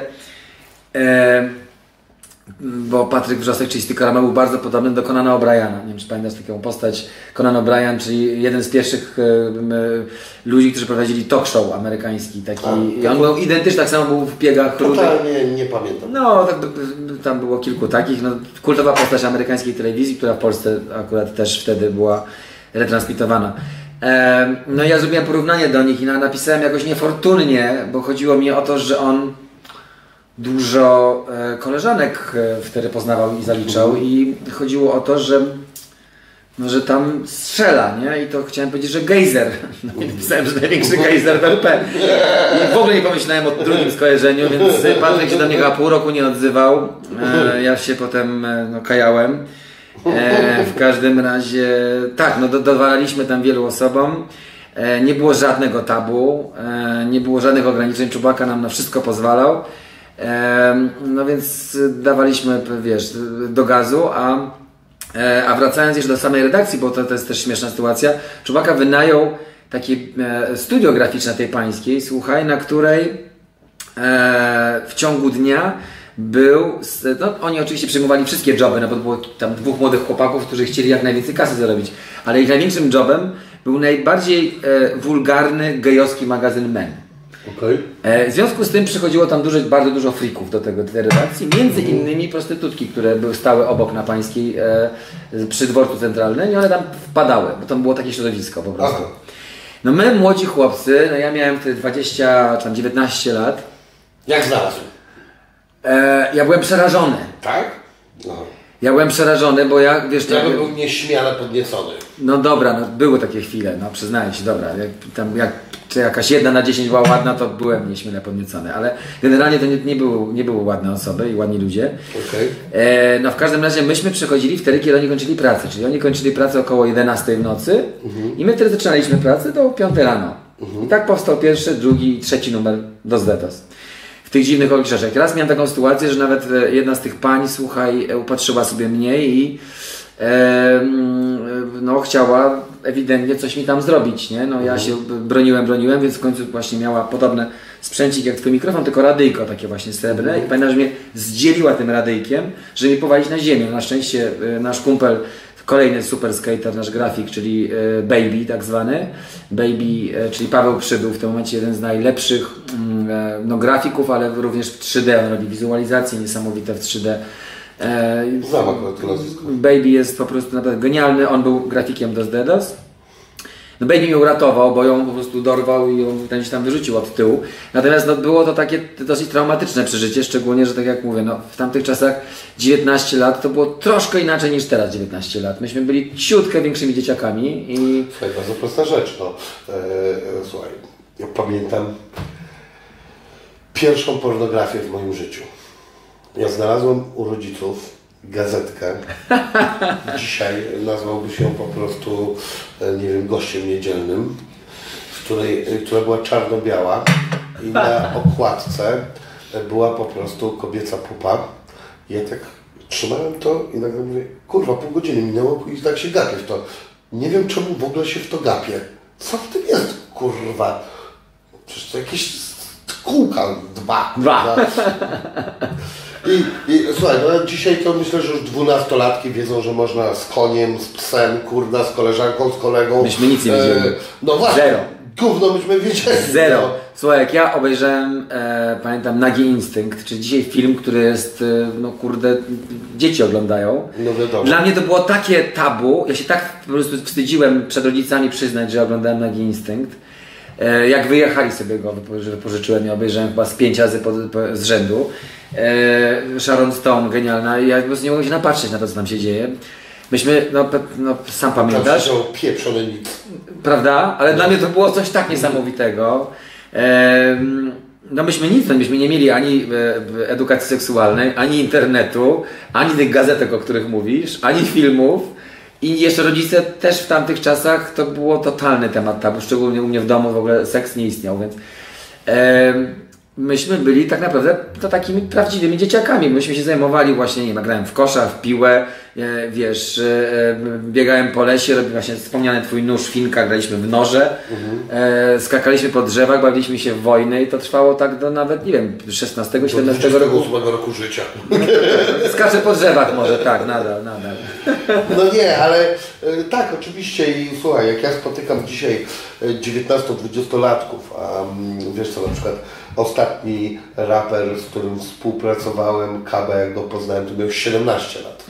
bo Patryk Wrzosek, czyli Stikorama, był bardzo podobny do Conana O'Briana. Nie wiem, czy pamiętasz taką postać. Conan O'Brien, czyli jeden z pierwszych ludzi, którzy prowadzili talk show amerykański. I on był identyczny, tak samo był w biegach. Totalnie nie pamiętam. Tam było kilku takich. Kultowa postać amerykańskiej telewizji, która w Polsce akurat też wtedy była retransmitowana. Ja zrobiłem porównanie do nich i napisałem jakoś niefortunnie, bo chodziło mi o to, że on dużo koleżanek wtedy poznawał i zaliczał i chodziło o to, że no, że tam strzela, nie? I to chciałem powiedzieć, że gejzer. No i napisałem, że największy gejzer w RP. I w ogóle nie pomyślałem o drugim skojarzeniu, więc Patryk się do mnie chyba pół roku nie odzywał. Ja się potem kajałem. W każdym razie, tak, no dowalaliśmy tam wielu osobom. Nie było żadnego tabu, nie było żadnych ograniczeń. Chewbacca nam na wszystko pozwalał. No więc dawaliśmy, wiesz, do gazu, a wracając jeszcze do samej redakcji, bo to jest też śmieszna sytuacja, Chewbacca wynajął takie studio graficzne tej pańskiej, słuchaj, na której w ciągu dnia no oni oczywiście przejmowali wszystkie joby, no bo było tam dwóch młodych chłopaków, którzy chcieli jak najwięcej kasy zarobić, ale ich największym jobem był najbardziej wulgarny, gejowski magazyn Men. Okay. W związku z tym przychodziło tam bardzo dużo freaków do tej redakcji, między innymi prostytutki, które stały obok na pańskiej przy dworcu centralnym i one tam wpadały, bo tam było takie środowisko po prostu. Aha. No my młodzi chłopcy, no ja miałem wtedy 20 czy tam 19 lat. Jak znalazł? Ja byłem przerażony. Tak? No. Ja byłem przerażony, bo ja, wiesz... Ja bym był nieśmiale podniecony. No dobra, no były takie chwile, no przyznaję się, dobra. Czy jakaś 1 na 10 była ładna, to byłem nieśmiale podniecony, ale generalnie to nie były ładne osoby i ładni ludzie. Okay. No w każdym razie myśmy przychodzili wtedy, kiedy oni kończyli pracę, czyli oni kończyli pracę około 11 w nocy i my wtedy zaczynaliśmy pracę do 5 rano. I tak powstał pierwszy, drugi i trzeci numer DOS DDoS. W tych dziwnych okolicznościach. Raz miałem taką sytuację, że nawet jedna z tych pań, słuchaj, upatrzyła sobie mnie i no chciała ewidentnie coś mi tam zrobić, nie? No ja się broniłem, więc w końcu właśnie miała podobny sprzęcik jak twój mikrofon, tylko radyjko takie właśnie srebrne i pamiętam, że mnie zdzieliła tym radyjkiem, żeby mnie powalić na ziemię. Na szczęście nasz kumpel, kolejny super skater, nasz grafik, czyli Baby tak zwany, Baby, czyli Paweł Przydół, w tym momencie jeden z najlepszych grafików, ale również w 3D, on robi wizualizacje niesamowite w 3D. Znam akurat to nazwisko. Baby jest po prostu naprawdę genialny, on był grafikiem DOS DDoS. No Baby mnie uratował, bo ją po prostu dorwał i ją gdzieś tam wyrzucił od tyłu. Natomiast no, było to takie dosyć traumatyczne przeżycie, szczególnie, że tak jak mówię, no, w tamtych czasach 19 lat to było troszkę inaczej niż teraz 19 lat. Myśmy byli ciutkę większymi dzieciakami i... Słuchaj, bardzo prosta rzecz. No. Słuchaj, ja pamiętam pierwszą pornografię w moim życiu. Ja znalazłem u rodziców gazetkę. Dzisiaj nazwałby się po prostu, nie wiem, gościem niedzielnym, która była czarno-biała i na okładce była po prostu kobieca pupa. Ja tak trzymałem to i nagle mówię, kurwa, pół godziny minęło i tak się gapię w to. Nie wiem, czemu w ogóle się w to gapię. Co w tym jest, kurwa? Przecież to jakieś kółka dwa. I słuchaj, no dzisiaj to myślę, że już 12-latki wiedzą, że można z koniem, z psem, kurna, z koleżanką, z kolegą. Myśmy nic nie wiedzieli. No właśnie. Zero. Gówno myśmy wiedzieli. Zero. No. Słuchaj, jak ja obejrzałem, pamiętam, Nagi Instynkt, czyli dzisiaj film, który jest, no kurde, dzieci oglądają. No wiadomo. Dla mnie to było takie tabu, ja się tak po prostu wstydziłem przed rodzicami przyznać, że oglądałem Nagi Instynkt. Jak wyjechali sobie go, że wypożyczyłem i obejrzałem chyba z 5 razy z rzędu. Sharon Stone, genialna, i ja po prostu nie mogłem się napatrzeć na to, co tam się dzieje. Myśmy, no sam pamiętasz. Tam pieprzone nic. Prawda? Ale dla mnie to było coś tak niesamowitego. No myśmy nie mieli ani edukacji seksualnej, ani internetu, ani tych gazetek, o których mówisz, ani filmów. I jeszcze rodzice też w tamtych czasach to było totalny temat tabu, szczególnie u mnie w domu w ogóle seks nie istniał, więc myśmy byli tak naprawdę to takimi prawdziwymi dzieciakami. Myśmy się zajmowali właśnie, nie wiem, grałem w kosza, w piłę, wiesz, biegałem po lesie, właśnie wspomniany twój nóż, Finka, graliśmy w noże, skakaliśmy po drzewach, bawiliśmy się w wojnę i to trwało tak do nawet, nie wiem, 16-17 roku. 28 roku życia. Skaczę po drzewach może, tak, nadal. No nie, ale tak, oczywiście i słuchaj, jak ja spotykam dzisiaj 19-20-latków, a wiesz co, na przykład ostatni raper, z którym współpracowałem, KB, jak go poznałem, to miał 17 lat.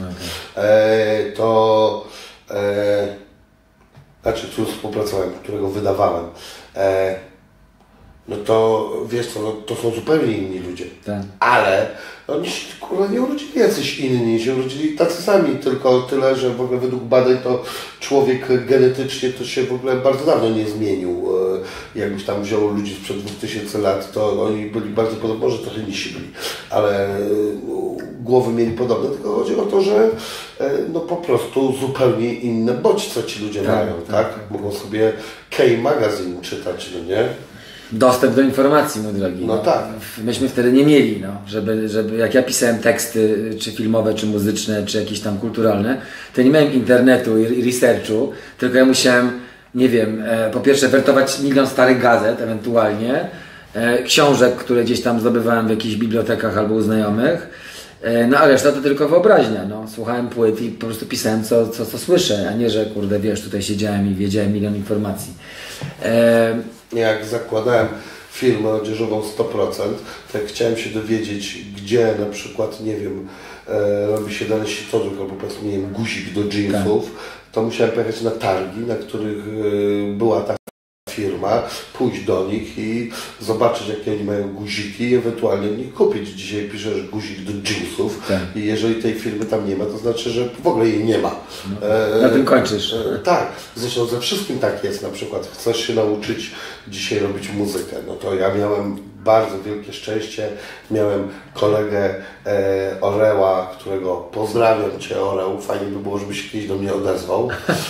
Znaczy, z którym współpracowałem, którego wydawałem. no to wiesz co, no, to są zupełnie inni ludzie. Tak. Ale oni się kurwa nie urodzili jacyś inni, się urodzili tacy sami, tylko tyle, że w ogóle według badań to człowiek genetycznie to się w ogóle bardzo dawno nie zmienił. Jakbyś tam wziął ludzi sprzed 2000 lat, to oni byli bardzo podobni, może trochę niżsi byli, ale głowy mieli podobne, tylko chodzi o to, że no po prostu zupełnie inne bodźce ci ludzie mają, tak? Mogą sobie K-magazine czytać, no nie? Dostęp do informacji, mój drogi. No tak. Myśmy wtedy nie mieli, no, żeby jak ja pisałem teksty, czy filmowe, czy muzyczne, czy jakieś tam kulturalne, to nie miałem internetu i researchu, tylko ja musiałem, nie wiem, po pierwsze wertować milion starych gazet, ewentualnie, książek, które gdzieś tam zdobywałem w jakichś bibliotekach albo u znajomych, no a reszta to tylko wyobraźnia, no. Słuchałem płyt i po prostu pisałem co słyszę, a nie, że kurde, wiesz, tutaj siedziałem i wiedziałem milion informacji. Jak zakładałem firmę odzieżową 100%, to jak chciałem się dowiedzieć, gdzie na przykład, nie wiem, robi się dany sitodruk albo powiedzmy, nie wiem, guzik do jeansów, to musiałem pojechać na targi, na których była ta firma, pójść do nich i zobaczyć, jakie oni mają guziki i ewentualnie nie kupić. Dzisiaj piszesz guzik do jeansów i jeżeli tej firmy tam nie ma, to znaczy, że w ogóle jej nie ma. Na tym kończysz. Tak, zresztą ze wszystkim tak jest. Na przykład chcesz się nauczyć dzisiaj robić muzykę, no to ja miałem bardzo wielkie szczęście. Miałem kolegę Oreła, którego pozdrawiam Cię, Oreł, fajnie by było, żebyś kiedyś do mnie odezwał,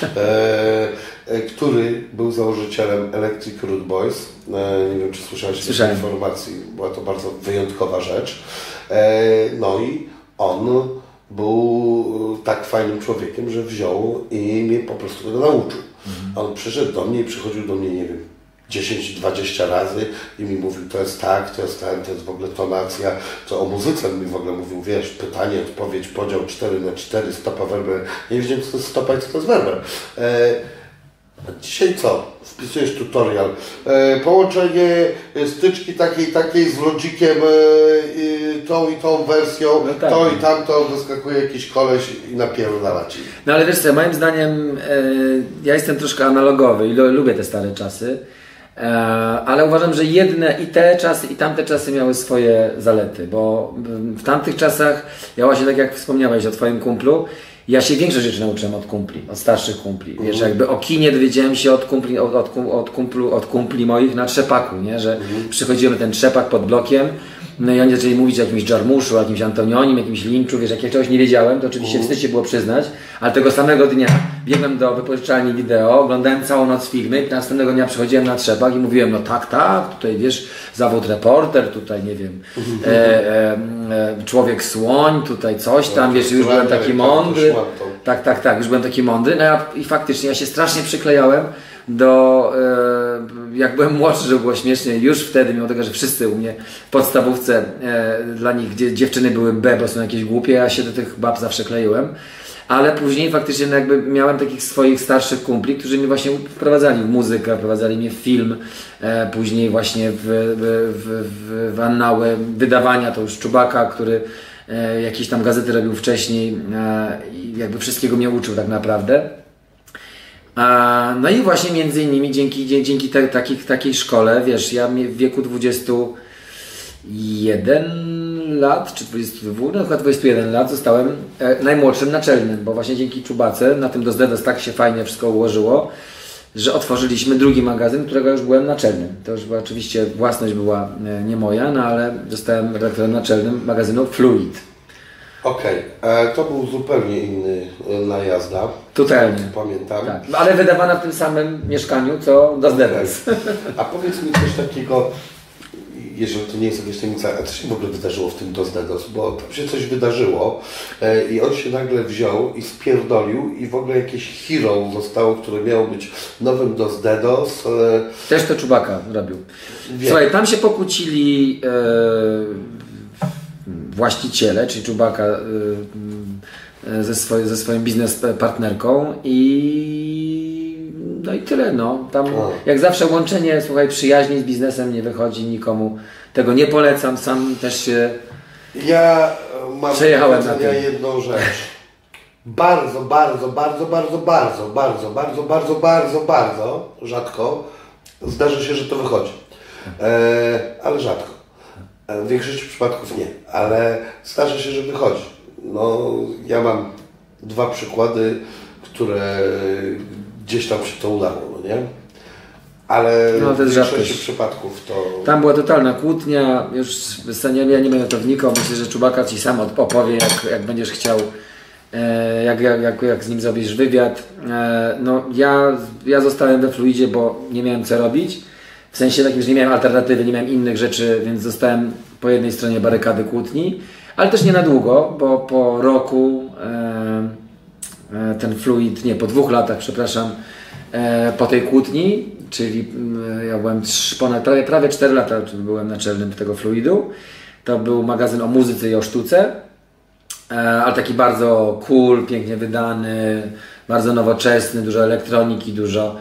który był założycielem Electric Root Boys. Nie wiem, czy słyszałeś tej informacji, była to bardzo wyjątkowa rzecz. No i on był tak fajnym człowiekiem, że wziął i mnie po prostu tego nauczył. On przyszedł do mnie i przychodził do mnie, nie wiem, 10-20 razy i mi mówił, to jest tak, to jest ten, to jest w ogóle tonacja, to o muzyce mi w ogóle mówił, wiesz, pytanie, odpowiedź, podział 4/4, stopa, werber. Nie wiedziałem, co to jest stopa i co to jest werber. Dzisiaj co? Wpisujesz tutorial. Połączenie styczki takiej z logikiem, tą i tą wersją, no tak, to i tamto, wyskakuje jakiś koleś i napierdala ci. No ale wiesz co, moim zdaniem ja jestem troszkę analogowy i lubię te stare czasy, ale uważam, że jedne i te czasy i tamte czasy miały swoje zalety, bo w tamtych czasach, ja właśnie tak jak wspomniałeś o Twoim kumplu, ja się większość rzeczy nauczyłem od kumpli, od starszych kumpli. Wiesz, jakby o kinie dowiedziałem się od kumpli moich na trzepaku, nie? Że przychodziłem na ten trzepak pod blokiem, no i oni zaczęli mówić o jakimś Jarmuszu, o jakimś Antonionim, jakimś Lynchu, wiesz, jak ja czegoś nie wiedziałem, to oczywiście wstyd się było przyznać, ale tego samego dnia biegłem do wypożyczalni wideo, oglądałem całą noc filmy i następnego dnia przychodziłem na trzepak i mówiłem, no tak, tutaj wiesz, zawód reporter, tutaj nie wiem, człowiek słoń, tutaj coś tam, wiesz, już byłem taki mądry. Tak, już byłem taki mądry, no i faktycznie ja się strasznie przyklejałem do, jak byłem młodszy, żeby było śmiesznie, już wtedy, mimo tego, że wszyscy u mnie w podstawówce, dla nich dziewczyny były B, bo są jakieś głupie, ja się do tych bab zawsze kleiłem, ale później faktycznie no jakby miałem takich swoich starszych kumpli, którzy mnie właśnie wprowadzali w muzykę, wprowadzali mnie w film, później właśnie w annały wydawania, to już Czubaka, który jakieś tam gazety robił wcześniej i jakby wszystkiego mnie uczył tak naprawdę. No i właśnie między innymi dzięki takiej szkole, wiesz, ja w wieku 21 lat, czy 22, no chyba 21 lat zostałem najmłodszym naczelnym, bo właśnie dzięki Czubace na tym DOS tak się fajnie wszystko ułożyło, że otworzyliśmy drugi magazyn, którego już byłem naczelnym. To już była, oczywiście własność była nie moja, no ale zostałem redaktorem naczelnym magazynu Fluid. Okej, to był zupełnie inny najazda. Totalnie. Pamiętam. Tak. Ale wydawana w tym samym mieszkaniu, co DOS. A powiedz mi coś takiego, jeżeli to nie jest jakaś tajemnica, a co się w ogóle wydarzyło w tym DOS, bo tam się coś wydarzyło i on się nagle wziął i spierdolił i w ogóle jakieś hero zostało, które miało być nowym DOS. Też to Czubaka robił. Słuchaj, tam się pokłócili właściciele, czyli Czubaka ze swoją biznes partnerką no i tyle, no. Tam jak zawsze łączenie, słuchaj, przyjaźni z biznesem nie wychodzi nikomu. Tego nie polecam, sam też się przejechałem na tym. Jedną rzecz. Bardzo rzadko zdarzy się, że to wychodzi. ale rzadko. W większości przypadków nie, ale zdarza się, że wychodzi. No, ja mam 2 przykłady, które gdzieś tam się to udało, no nie? Ale w większości przypadków to... Tam była totalna kłótnia, już ja nie będę to wnikał, myślę, że Czubaka Ci sam opowie, jak będziesz chciał, jak z nim zrobisz wywiad. No, ja zostałem we Fluidzie, bo nie miałem co robić, w sensie takim, że nie miałem alternatywy, nie miałem innych rzeczy, więc zostałem po jednej stronie barykady kłótni, ale też nie na długo, bo po roku ten Fluid, nie, po 2 latach, przepraszam, po tej kłótni, czyli ja byłem prawie 4 lata byłem naczelnym tego Fluidu. To był magazyn o muzyce i o sztuce, ale taki bardzo cool, pięknie wydany, bardzo nowoczesny, dużo elektroniki, dużo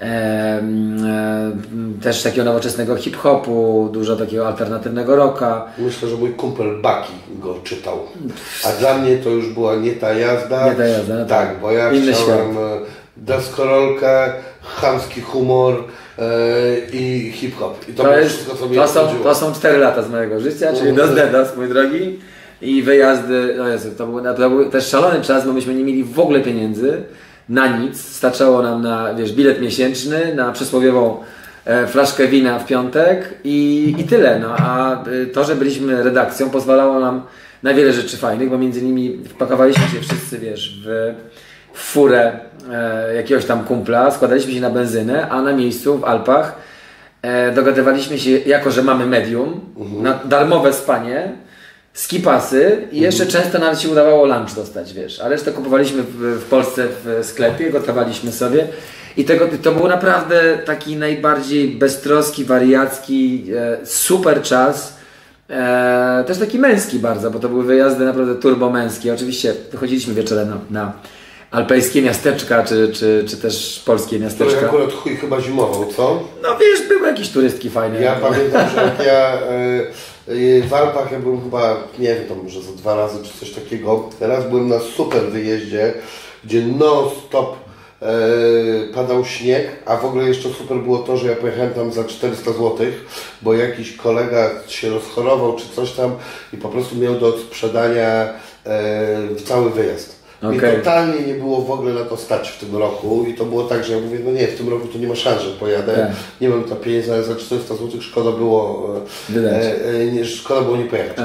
też takiego nowoczesnego hip-hopu, dużo takiego alternatywnego rocka. Myślę, że mój kumpel Baki go czytał. A dla mnie to już była nie ta jazda. Nie ta jazda, no tak, bo ja chciałem deskorolkę, chamski humor i hip-hop. I to było wszystko, co mnie chodziło. To są 4 lata z mojego życia, czyli do Dedos, mój drogi. I wyjazdy, no Jezu, to był też szalony czas, bo myśmy nie mieli w ogóle pieniędzy na nic. Starczało nam na, bilet miesięczny, na przysłowiową flaszkę wina w piątek i tyle. No, a to, że byliśmy redakcją, pozwalało nam na wiele rzeczy fajnych, bo między innymi wpakowaliśmy się wszyscy, w furę jakiegoś tam kumpla, składaliśmy się na benzynę, a na miejscu w Alpach dogadywaliśmy się, jako że mamy medium, na darmowe spanie, skipasy i jeszcze często nawet się udawało lunch dostać, a resztę kupowaliśmy w Polsce w sklepie, gotowaliśmy sobie i to był naprawdę taki najbardziej beztroski, wariacki, super czas, też taki męski bardzo, bo to były wyjazdy naprawdę turbo męskie. Oczywiście wychodziliśmy wieczorem na alpejskie miasteczka, czy też polskie miasteczka. To akurat chuj chyba zimował, co? No były jakieś turystki fajne. Ja pamiętam, że jak ja w Alpach ja byłem chyba, nie wiem, to może za 2 razy czy coś takiego. Raz byłem na super wyjeździe, gdzie non-stop padał śnieg, a w ogóle jeszcze super było to, że ja pojechałem tam za 400 zł, bo jakiś kolega się rozchorował czy coś tam i po prostu miał do sprzedania cały wyjazd. Okay. I totalnie nie było w ogóle na to stać w tym roku i to było tak, że ja mówię, no nie, w tym roku to nie ma szans, że pojadę, nie mam tam pieniędzy, ale za 400 zł szkoda było nie pojechać.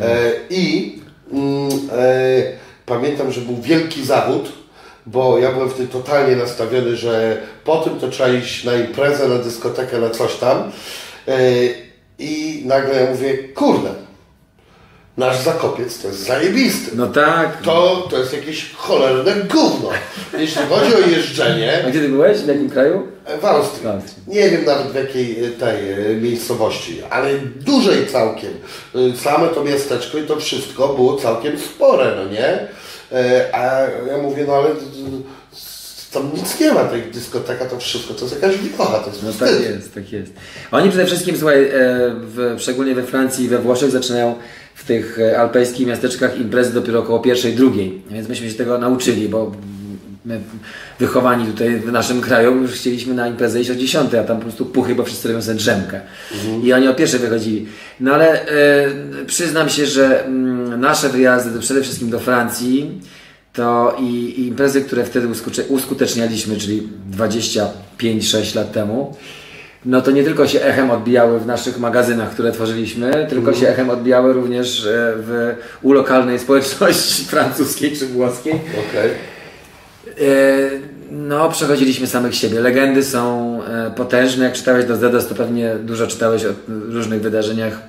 Pamiętam, że był wielki zawód, bo ja byłem wtedy totalnie nastawiony, że po tym to trzeba iść na imprezę, na dyskotekę, na coś tam i nagle ja mówię, kurde, nasz Zakopiec to jest zajebisty. No tak. To jest jakieś cholerne gówno. Jeśli chodzi o jeżdżenie... A gdzie ty byłeś? W jakim kraju? W Austrii. Nie wiem nawet w jakiej tej miejscowości, ale dużej całkiem. Same to miasteczko i to wszystko było całkiem spore, no nie? A ja mówię, no ale tam nic nie ma, tej dyskoteka, to wszystko, to jest jakaś wiocha, to jest wstyd. Tak jest. Oni przede wszystkim, słuchaj, szczególnie we Francji i we Włoszech zaczynają w tych alpejskich miasteczkach imprezy dopiero około 1., 2. Więc myśmy się tego nauczyli, bo my wychowani tutaj w naszym kraju już chcieliśmy na imprezę iść o 10, a tam po prostu puchy, bo wszyscy robią sobie drzemkę. I oni o 1 wychodzili. No ale przyznam się, że nasze wyjazdy przede wszystkim do Francji to i imprezy, które wtedy uskutecznialiśmy, czyli 25-6 lat temu, no to nie tylko się echem odbijały w naszych magazynach, które tworzyliśmy, tylko się echem odbijały również u lokalnej społeczności francuskiej czy włoskiej. No, przechodziliśmy samych siebie. Legendy są potężne. Jak czytałeś do Zedos, to pewnie dużo czytałeś o różnych wydarzeniach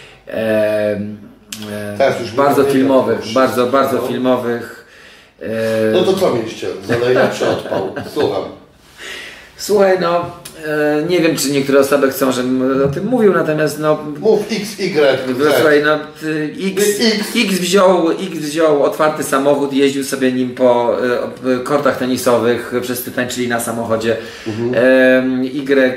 bardzo filmowych, bardzo filmowych. No to co mieliście za najlepszy odpał? Słucham. Słuchaj, no nie wiem, czy niektóre osoby chcą, żebym o tym mówił, natomiast no... Mów X, Y, słuchaj, no X wziął otwarty samochód i jeździł sobie nim po kortach tenisowych, wszyscy tańczyli na samochodzie. Y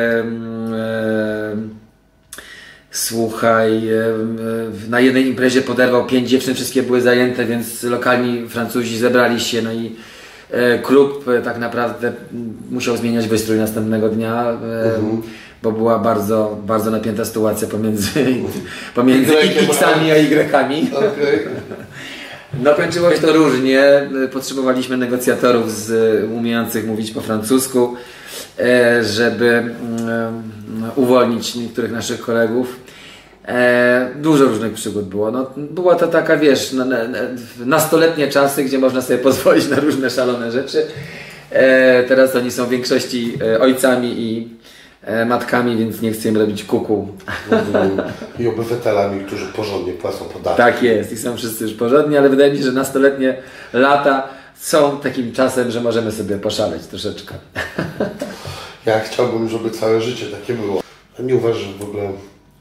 słuchaj, na jednej imprezie poderwał 5 dziewczyn, wszystkie były zajęte, więc lokalni Francuzi zebrali się, no i klub tak naprawdę musiał zmieniać wystrój następnego dnia. bo była bardzo, bardzo napięta sytuacja pomiędzy X-ami a Y-ami. Okay. No kończyło się to różnie, potrzebowaliśmy negocjatorów umiejących mówić po francusku, żeby uwolnić niektórych naszych kolegów. Dużo różnych przygód było. No, była to taka, wiesz, nastoletnie czasy, gdzie można sobie pozwolić na różne szalone rzeczy. Teraz oni są w większości ojcami i matkami, więc nie chcę im robić kuku. I obywatelami, którzy porządnie płacą podatki. Tak jest i są wszyscy już porządni, ale wydaje mi się, że nastoletnie lata są takim czasem, że możemy sobie poszaleć troszeczkę. Ja chciałbym, żeby całe życie takie było. Nie uważasz, że w ogóle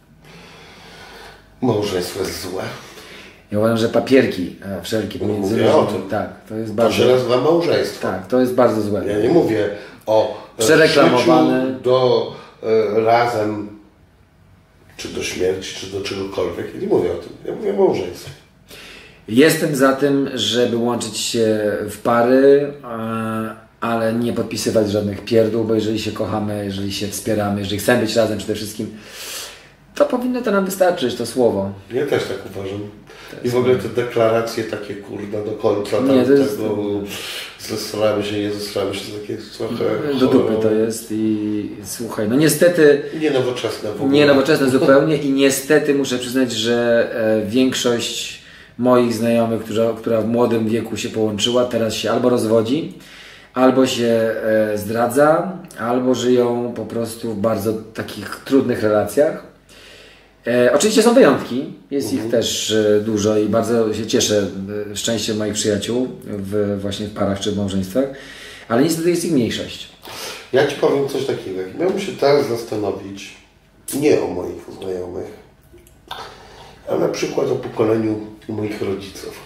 małżeństwo jest złe? Ja uważam, że papierki wszelkie pomiędzy ludźmi, tak, to jest bardzo... To się nazywa małżeństwo. Tak, to jest bardzo złe. Ja nie mówię o przereklamowane życiu razem, czy do śmierci, czy do czegokolwiek. Ja nie mówię o tym. Ja mówię o małżeństwie. Jestem za tym, żeby łączyć się w pary, ale nie podpisywać żadnych pierdół, bo jeżeli się kochamy, jeżeli się wspieramy, jeżeli chcemy być razem przede wszystkim, to powinno to nam wystarczyć, to słowo. Ja też tak uważam. I w ogóle te deklaracje takie, kurde, do końca nie, to jest... tego zesramy się, nie zesramy się, to takie trochę... Do dupy to jest i słuchaj, no niestety... Nienowoczesne w ogóle. Nienowoczesne zupełnie i niestety muszę przyznać, że większość moich znajomych, która w młodym wieku się połączyła, teraz się albo rozwodzi, albo się zdradza, albo żyją po prostu w bardzo takich trudnych relacjach. Oczywiście są wyjątki, jest ich też dużo i bardzo się cieszę szczęściem moich przyjaciół właśnie w parach czy w małżeństwach, ale niestety jest ich mniejszość. Ja Ci powiem coś takiego, jak miałbym się teraz zastanowić, nie o moich znajomych, ale na przykład o pokoleniu moich rodziców.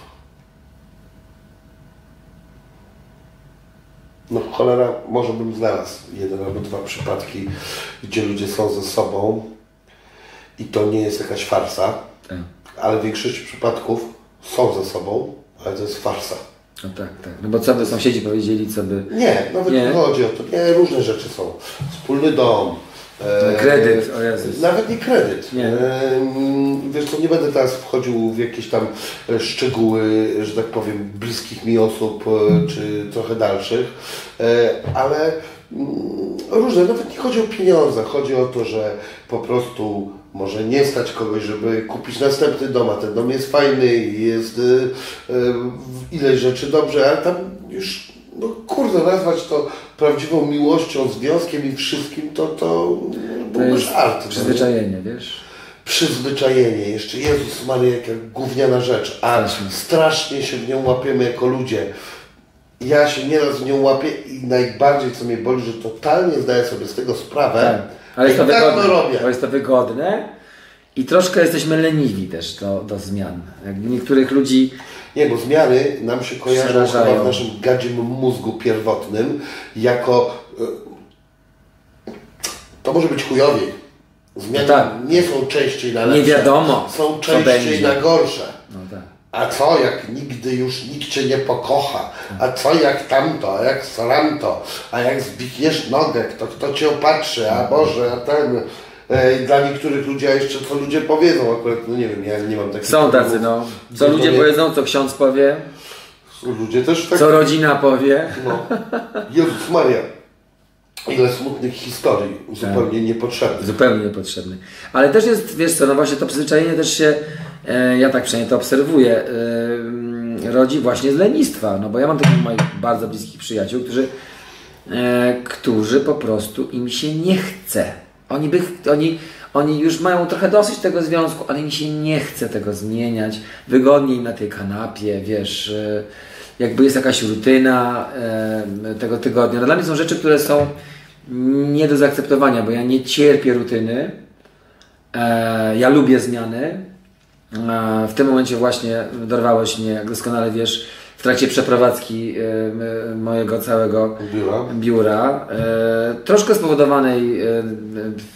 No cholera, może bym znalazł jeden albo dwa przypadki, gdzie ludzie są ze sobą i to nie jest jakaś farsa, ale w większości przypadków są ze sobą, ale to jest farsa. No tak, tak. No bo co by sąsiedzi powiedzieli, co by... Nie, nawet nie chodzi o to. Nie, różne rzeczy są. Wspólny dom. Kredyt, o Jezus. Nawet nie kredyt. Nie. Wiesz co, nie będę teraz wchodził w jakieś tam szczegóły, że tak powiem, bliskich mi osób, czy trochę dalszych, ale różne, nawet nie chodzi o pieniądze, chodzi o to, że po prostu może nie stać kogoś, żeby kupić następny dom, a ten dom jest fajny, jest ileś rzeczy dobrze, ale tam już, no kurde, nazwać to prawdziwą miłością, związkiem i wszystkim, to byłby żart. Przyzwyczajenie, wiesz? Przyzwyczajenie jeszcze, Jezus Maria, jaka gówniana rzecz, a strasznie się w nią łapiemy jako ludzie. Ja się nieraz w nią łapię i najbardziej co mnie boli, że totalnie zdaję sobie z tego sprawę, tak. Ale jest to wygodne, to robię. Bo jest to wygodne i troszkę jesteśmy leniwi też do zmian. Jakby niektórych ludzi... Nie, bo zmiany nam się kojarzą chyba w naszym gadzim mózgu pierwotnym jako... To może być chujowiej. Zmiany nie są częściej na lepsze. Nie wiadomo, są częściej na gorsze. No tak. A co jak nigdy już nikt Cię nie pokocha? A co jak tamto? A jak sramto? A jak zbichniesz nogę? Kto Cię opatrzy? A Boże, a ten... Dla niektórych ludzi, a jeszcze co ludzie powiedzą akurat, no nie wiem, ja nie mam takich... Są tacy, no. Co ludzie powiedzą, co ksiądz powie. Ludzie też tak... Co rodzina powie. No. Jezus Maria. Ile smutnych historii, zupełnie niepotrzebnych. Zupełnie niepotrzebnych. Ale też jest, wiesz co, no właśnie to przyzwyczajenie też się, ja tak przynajmniej to obserwuję, rodzi właśnie z lenistwa. No bo ja mam takich moich bardzo bliskich przyjaciół, którzy po prostu im się nie chce. Oni już mają trochę dosyć tego związku, ale im się nie chce tego zmieniać. Wygodniej na tej kanapie, wiesz, jakby jest jakaś rutyna tego tygodnia. No dla mnie są rzeczy, które są nie do zaakceptowania, bo ja nie cierpię rutyny. Ja lubię zmiany. W tym momencie właśnie dorwałeś mnie, jak doskonale wiesz, w trakcie przeprowadzki mojego całego biura, troszkę spowodowanej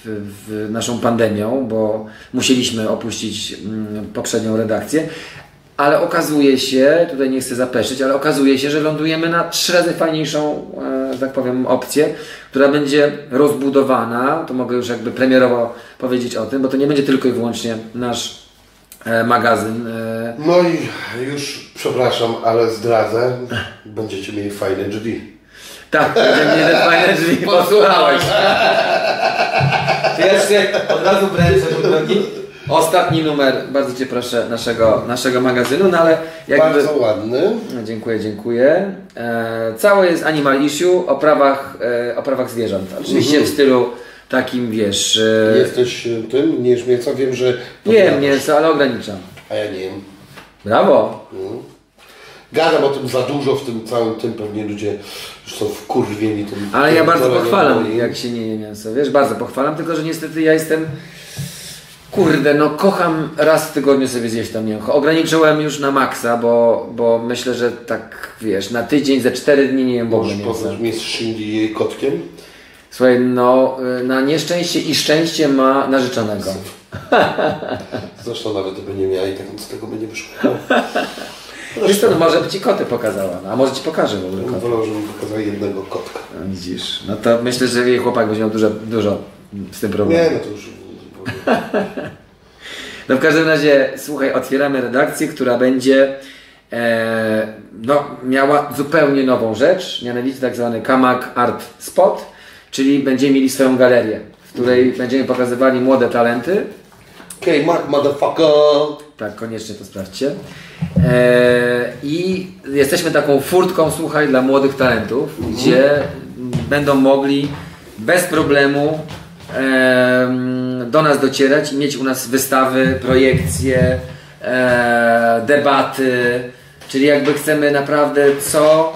naszą pandemią, bo musieliśmy opuścić poprzednią redakcję, ale okazuje się, tutaj nie chcę zapeszyć, ale okazuje się, że lądujemy na 3 razy fajniejszą, że tak powiem, opcję, która będzie rozbudowana, to mogę już jakby premierowo powiedzieć o tym, bo to nie będzie tylko i wyłącznie nasz magazyn. No i już, przepraszam, ale zdradzę, będziecie mieli fajne drzwi. Tak, będziemy mieli fajne drzwi, posłuchałeś. Jeszcze od razu wręczę, mój drogi. Ostatni numer, bardzo Cię proszę, naszego magazynu, no ale jakby... Bardzo ładny. Dziękuję. Całe jest Animal Issue o prawach zwierząt. Oczywiście w stylu takim, wiesz... Jesteś tym? Nie jesz mięsa? Wiem, że... Jem mięso, ale ograniczam. A ja nie jem. Brawo. Gadam o tym za dużo w tym całym tym, pewnie ludzie już są wkurwieni tym. Ale tym ja bardzo goleniem pochwalam, moim. jak się nie je mięso. Wiesz, bardzo pochwalam, tylko że niestety ja jestem... Kurde, no kocham raz w tygodniu sobie zjeść to mięcho. Ograniczyłem już na maksa, bo myślę, że tak, wiesz, na tydzień, za 4 dni nie jem w ogóle Możesz mięsa. poznać mistrz Shindy jej kotkiem? Słuchaj, no na nieszczęście i szczęście ma narzeczonego. Zresztą nawet by nie miała i tak nic z tego by nie wyszło. Wiesz co, no może by Ci koty pokazała, no, a może Ci pokaże w ogóle koty. Wolę, żebym pokazał jednego kotka. No, widzisz, no to myślę, że jej chłopak będzie miał dużo z tym problemu. Nie, no to już... No w każdym razie, słuchaj, otwieramy redakcję, która będzie miała zupełnie nową rzecz, mianowicie tak zwany Kamak Art Spot, czyli będziemy mieli swoją galerię, w której będziemy pokazywali młode talenty. K-Mac, motherfucker! Tak, koniecznie to sprawdźcie. I jesteśmy taką furtką, słuchaj, dla młodych talentów, gdzie będą mogli bez problemu do nas docierać i mieć u nas wystawy, projekcje, debaty, czyli jakby chcemy naprawdę co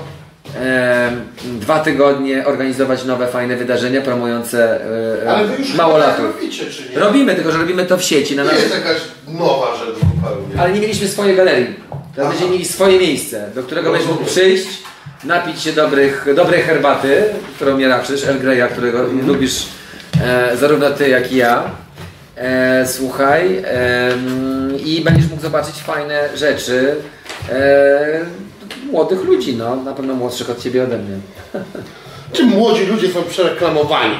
2 tygodnie organizować nowe, fajne wydarzenia promujące Ale wy już małolatów. robicie, czy nie? Robimy, tylko że robimy to w sieci. To jest jakaś nowa rzecz zupełnie. Ale nie mieliśmy swojej galerii. Teraz będziemy mieli swoje miejsce, do którego będziesz mógł przyjść, napić się dobrej herbaty, którą mnie raczysz, Earl Greya, którego lubisz zarówno ty, jak i ja. Słuchaj, i będziesz mógł zobaczyć fajne rzeczy młodych ludzi, no, na pewno młodszych od ciebie ode mnie. Czy młodzi ludzie są przereklamowani?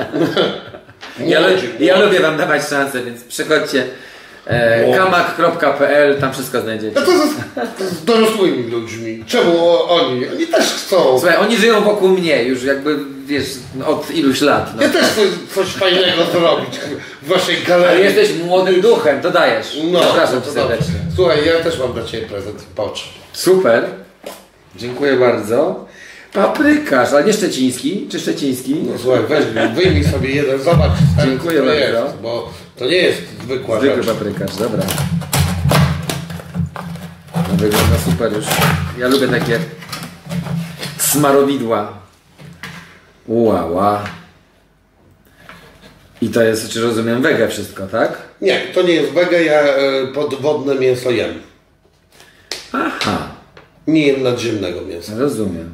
Ja lubię wam dawać szansę, więc przychodźcie kamak.pl, tam wszystko znajdziecie. No to z dorosłymi ludźmi. Czemu oni? Oni też chcą. Słuchaj, oni żyją wokół mnie już jakby, wiesz, od iluś lat. No. Ja też chcę coś fajnego zrobić w waszej galerii. Ale jesteś młodym duchem, to dajesz. No, Zapraszam to cię serdecznie. Słuchaj, ja też mam dla ciebie prezent. Patrz. Super. Dziękuję bardzo. Paprykarz, ale nie szczeciński, czy szczeciński? No słuchaj, wyjmij sobie jeden, zobacz. Dziękuję co to bardzo. jest, bo to nie jest zwykła Zwykły rzecz. paprykarz, dobra. No, wygląda super już. Ja lubię takie smarowidła. Ła. I to jest, czy rozumiem, wege wszystko, tak? Nie, to nie jest wege, ja podwodne mięso jem. Aha, Nie jem nadziemnego mięsa. rozumiem.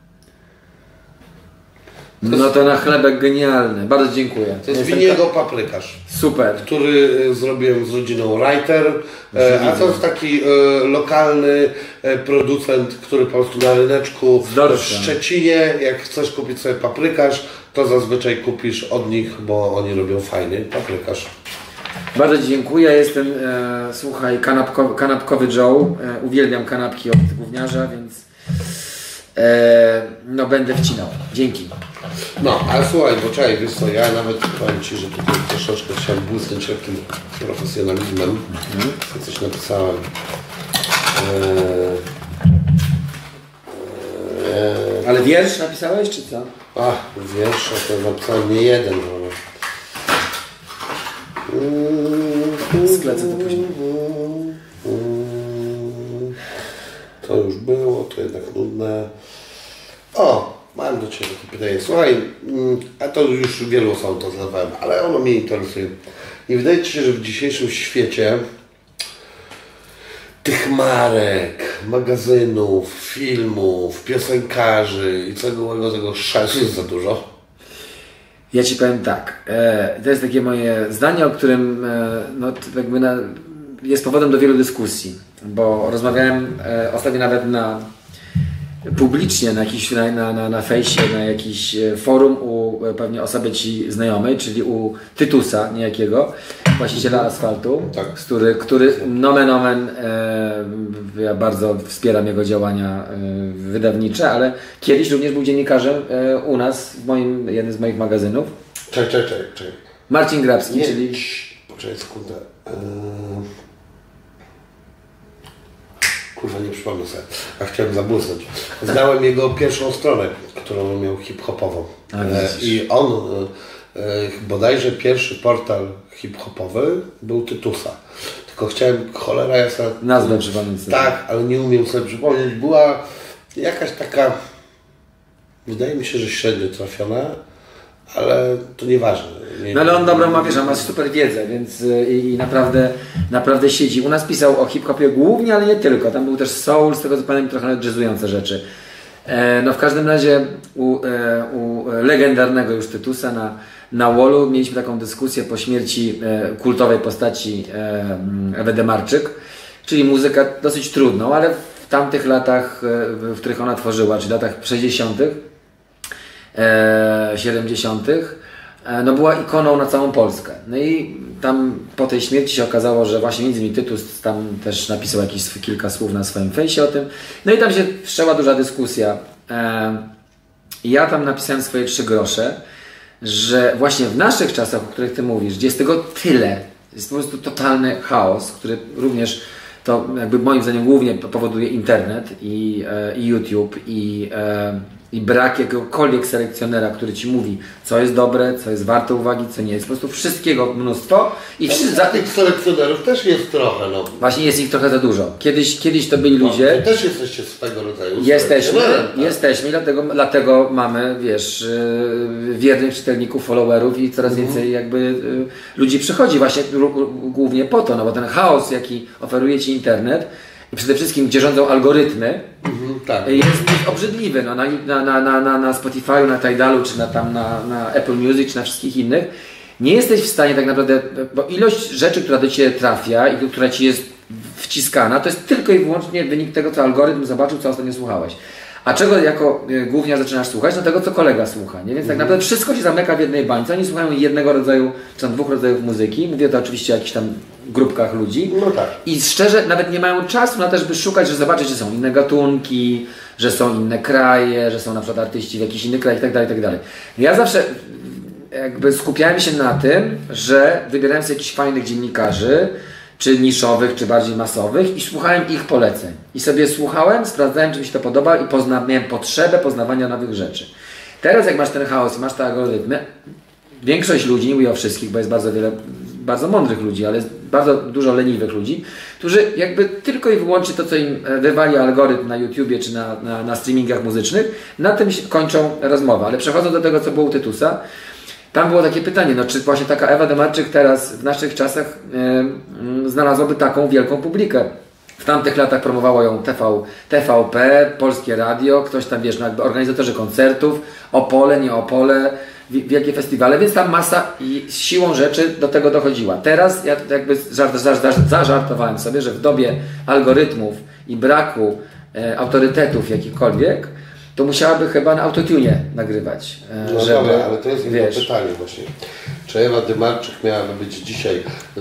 No to na chlebek genialny. Bardzo dziękuję. To jest Jestem winiego paprykarz, Super. który zrobiłem z rodziną Reiter, a to jest taki lokalny producent, który po prostu na ryneczku w Dorsze. Szczecinie, jak chcesz kupić sobie paprykarz, to zazwyczaj kupisz od nich, bo oni robią fajny paprykarz. Bardzo Ci dziękuję. Jestem, słuchaj, kanapkowy Joe. Uwielbiam kanapki od gówniarza, więc no będę wcinał. Dzięki. No, ale słuchaj, bo czekaj, wiesz co, ja nawet powiem Ci, że tutaj troszeczkę chciałem błysnąć takim profesjonalizmem. Coś napisałem. Ale wiersz napisałeś, czy co? Ach, wiersz, to napisałem nie jeden, ale... Sklecę to później. To już było, to jednak nudne. O, mam do Ciebie takie pytanie. Słuchaj, a to już wielu osobom to zadawałem, ale ono mnie interesuje. Nie wydaje Ci się, że w dzisiejszym świecie tych marek, magazynów, filmów, piosenkarzy i całego tego szału jest za dużo? Ja Ci powiem tak. To jest takie moje zdanie, o którym no, jakby jest powodem do wielu dyskusji. bo rozmawiałem ostatnio nawet publicznie na fejsie, na jakiś forum u pewnie osoby ci znajomej, czyli u Tytusa niejakiego, właściciela Asfaltu, tak. który nomen omen, ja bardzo wspieram jego działania wydawnicze, ale kiedyś również był dziennikarzem u nas, w jednym z moich magazynów. Czekaj. Marcin Grabski, czyli... Poczekaj sekundę. Kurwa, nie przypomnę sobie, a chciałem zabłysnąć. Znałem jego pierwszą stronę, którą miał hip-hopową. I on, bodajże pierwszy portal hip-hopowy był Tytusa. Tylko chciałem, cholera jasna... Nazwę przypomnieć. Tak, ale nie umiem sobie przypomnieć. Była jakaś taka, wydaje mi się, że średnio trafiona, ale to nieważne. No ale on dobrą ma, wiesz, on ma super wiedzę, więc i naprawdę siedzi. U nas pisał o hip-hopie głównie, ale nie tylko. Tam był też soul, z tego co pamiętam, trochę jazzujące rzeczy. No w każdym razie u legendarnego już Tytusa na Wallu mieliśmy taką dyskusję po śmierci kultowej postaci Ewy Demarczyk, czyli muzykę dosyć trudną, ale w tamtych latach, w których ona tworzyła, czyli latach 60., 70., no była ikoną na całą Polskę. No i tam po tej śmierci się okazało, że właśnie między innymi Tytus tam też napisał jakieś kilka słów na swoim fejsie o tym. No i tam się wszczęła duża dyskusja. Ja tam napisałem swoje 3 grosze, że właśnie w naszych czasach, o których Ty mówisz, gdzie jest tego tyle, jest po prostu totalny chaos, który również to jakby moim zdaniem głównie powoduje internet i YouTube i brak jakiegokolwiek selekcjonera, który Ci mówi, co jest dobre, co jest warte uwagi, co nie jest. Po prostu wszystkiego mnóstwo. I za tych selekcjonerów też jest trochę. No. Właśnie jest ich trochę za dużo. Kiedyś to byli ludzie. Wy też jesteście swego rodzaju. Jesteśmy, dlatego mamy, wiesz, wiernych czytelników, followerów i coraz więcej jakby ludzi przychodzi właśnie głównie po to, no bo ten chaos, jaki oferuje Ci internet, i przede wszystkim, gdzie rządzą algorytmy, tak. Jest obrzydliwy. No, na Spotify'u, na Tidalu, czy na Apple Music, czy na wszystkich innych. Nie jesteś w stanie tak naprawdę, bo ilość rzeczy, która do Ciebie trafia i która Ci jest wciskana, to jest tylko i wyłącznie wynik tego, co algorytm zobaczył, co ostatnio słuchałeś. A czego jako głównie zaczynasz słuchać? No tego, co kolega słucha. Nie? Więc tak naprawdę wszystko się zamyka w jednej bańce. Oni słuchają jednego rodzaju, czy tam 2 rodzajów muzyki. Mówię to oczywiście o jakichś tam grupkach ludzi. No tak. I szczerze, nawet nie mają czasu na to, żeby szukać, że zobaczyć, że są inne gatunki, że są inne kraje, że są na przykład artyści w jakichś innych krajach itd. Ja zawsze jakby skupiałem się na tym, że wybierałem sobie jakichś fajnych dziennikarzy, czy niszowych, czy bardziej masowych i słuchałem ich poleceń. I sobie słuchałem, sprawdzałem, czy mi się to podoba i miałem potrzebę poznawania nowych rzeczy. Teraz jak masz ten chaos i masz te algorytmy, większość ludzi, nie mówię o wszystkich, bo jest bardzo wiele bardzo mądrych ludzi, ale jest bardzo dużo leniwych ludzi, którzy jakby tylko i wyłącznie to, co im wywali algorytm na YouTubie czy na streamingach muzycznych, na tym kończą rozmowę. Ale przechodząc do tego, co było u Tytusa, tam było takie pytanie, no czy właśnie taka Ewa Demarczyk teraz w naszych czasach znalazłaby taką wielką publikę. W tamtych latach promowało ją TVP, Polskie Radio, ktoś tam, wiesz, no jakby organizatorzy koncertów, Opole, nie Opole, wielkie festiwale, więc tam masa i siłą rzeczy do tego dochodziła. Teraz ja jakby zażartowałem sobie, że w dobie algorytmów i braku autorytetów jakichkolwiek, to musiałaby chyba na autotune nagrywać. No żeby, dobra, ale to jest jedno pytanie właśnie. Czy Ewa Demarczyk miałaby być dzisiaj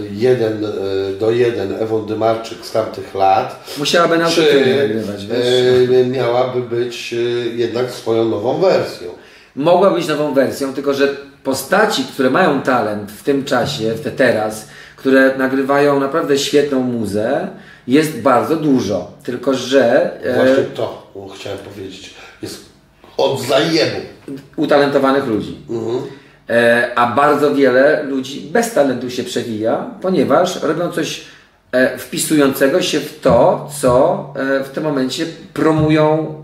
1:1 Ewą Demarczyk z tamtych lat? Musiałaby na autotune nagrywać. Wiesz? Miałaby być jednak swoją nową wersją. Mogła być nową wersją, tylko że postaci, które mają talent w tym czasie, teraz, które nagrywają naprawdę świetną muzę, jest bardzo dużo. Tylko że... Właśnie to chciałem powiedzieć. Jest od zajebu. Utalentowanych ludzi. A bardzo wiele ludzi bez talentu się przewija, ponieważ robią coś wpisującego się w to, co w tym momencie promują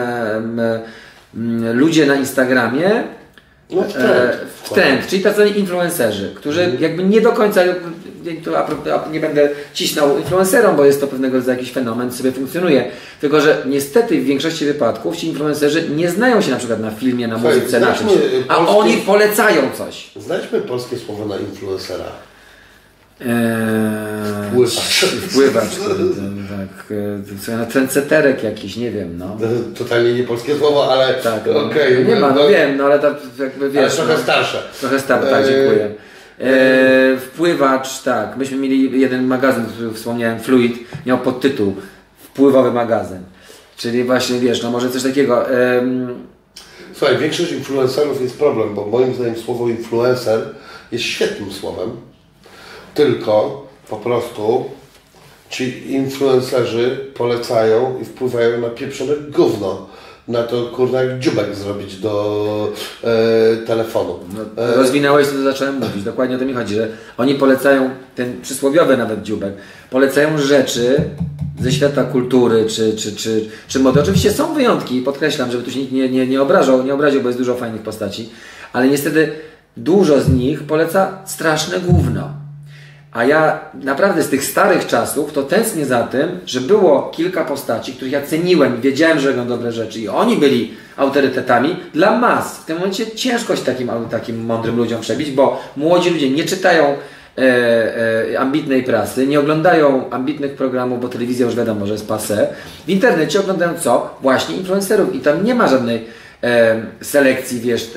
ludzie na Instagramie, no w trend, czyli tacy influencerzy, którzy jakby nie do końca, nie będę cisnął influencerom, bo jest to pewnego rodzaju jakiś fenomen, sobie funkcjonuje, tylko że niestety w większości wypadków ci influencerzy nie znają się na przykład na filmie, na muzyce, na czymś, a oni polecają coś. Znajdźmy polskie słowo na influencera. Wpływacz, tak. Na trendseterek jakiś, nie wiem, no. Totalnie nie polskie słowo, ale tak, okej. Nie ma, no wiem, no ale to jakby wiesz. Ale trochę starsze. Trochę starsze, tak, dziękuję. Wpływacz, tak. Myśmy mieli jeden magazyn, który wspomniałem, Fluid, miał podtytuł Wpływowy magazyn. Czyli właśnie, wiesz, no może coś takiego. Słuchaj, większość influencerów jest problem, bo moim zdaniem słowo influencer jest świetnym słowem, tylko po prostu ci influencerzy polecają i wpływają na pieprzone gówno. Na to, kurwa, jak dziubek zrobić do telefonu. Rozwinąłeś to, co zacząłem mówić. Dokładnie o to mi chodzi, że oni polecają, ten przysłowiowy nawet dziubek, polecają rzeczy ze świata kultury czy mody. Oczywiście są wyjątki, podkreślam, żeby tu się nikt nie obraził, bo jest dużo fajnych postaci, ale niestety dużo z nich poleca straszne gówno. A ja naprawdę z tych starych czasów to tęsknię za tym, że było kilka postaci, których ja ceniłem i wiedziałem, że robią dobre rzeczy i oni byli autorytetami dla mas. W tym momencie ciężko się takim mądrym ludziom przebić, bo młodzi ludzie nie czytają ambitnej prasy, nie oglądają ambitnych programów, bo telewizja już wiadomo, że jest passé. W internecie oglądają co? Właśnie influencerów i tam nie ma żadnej selekcji, wiesz,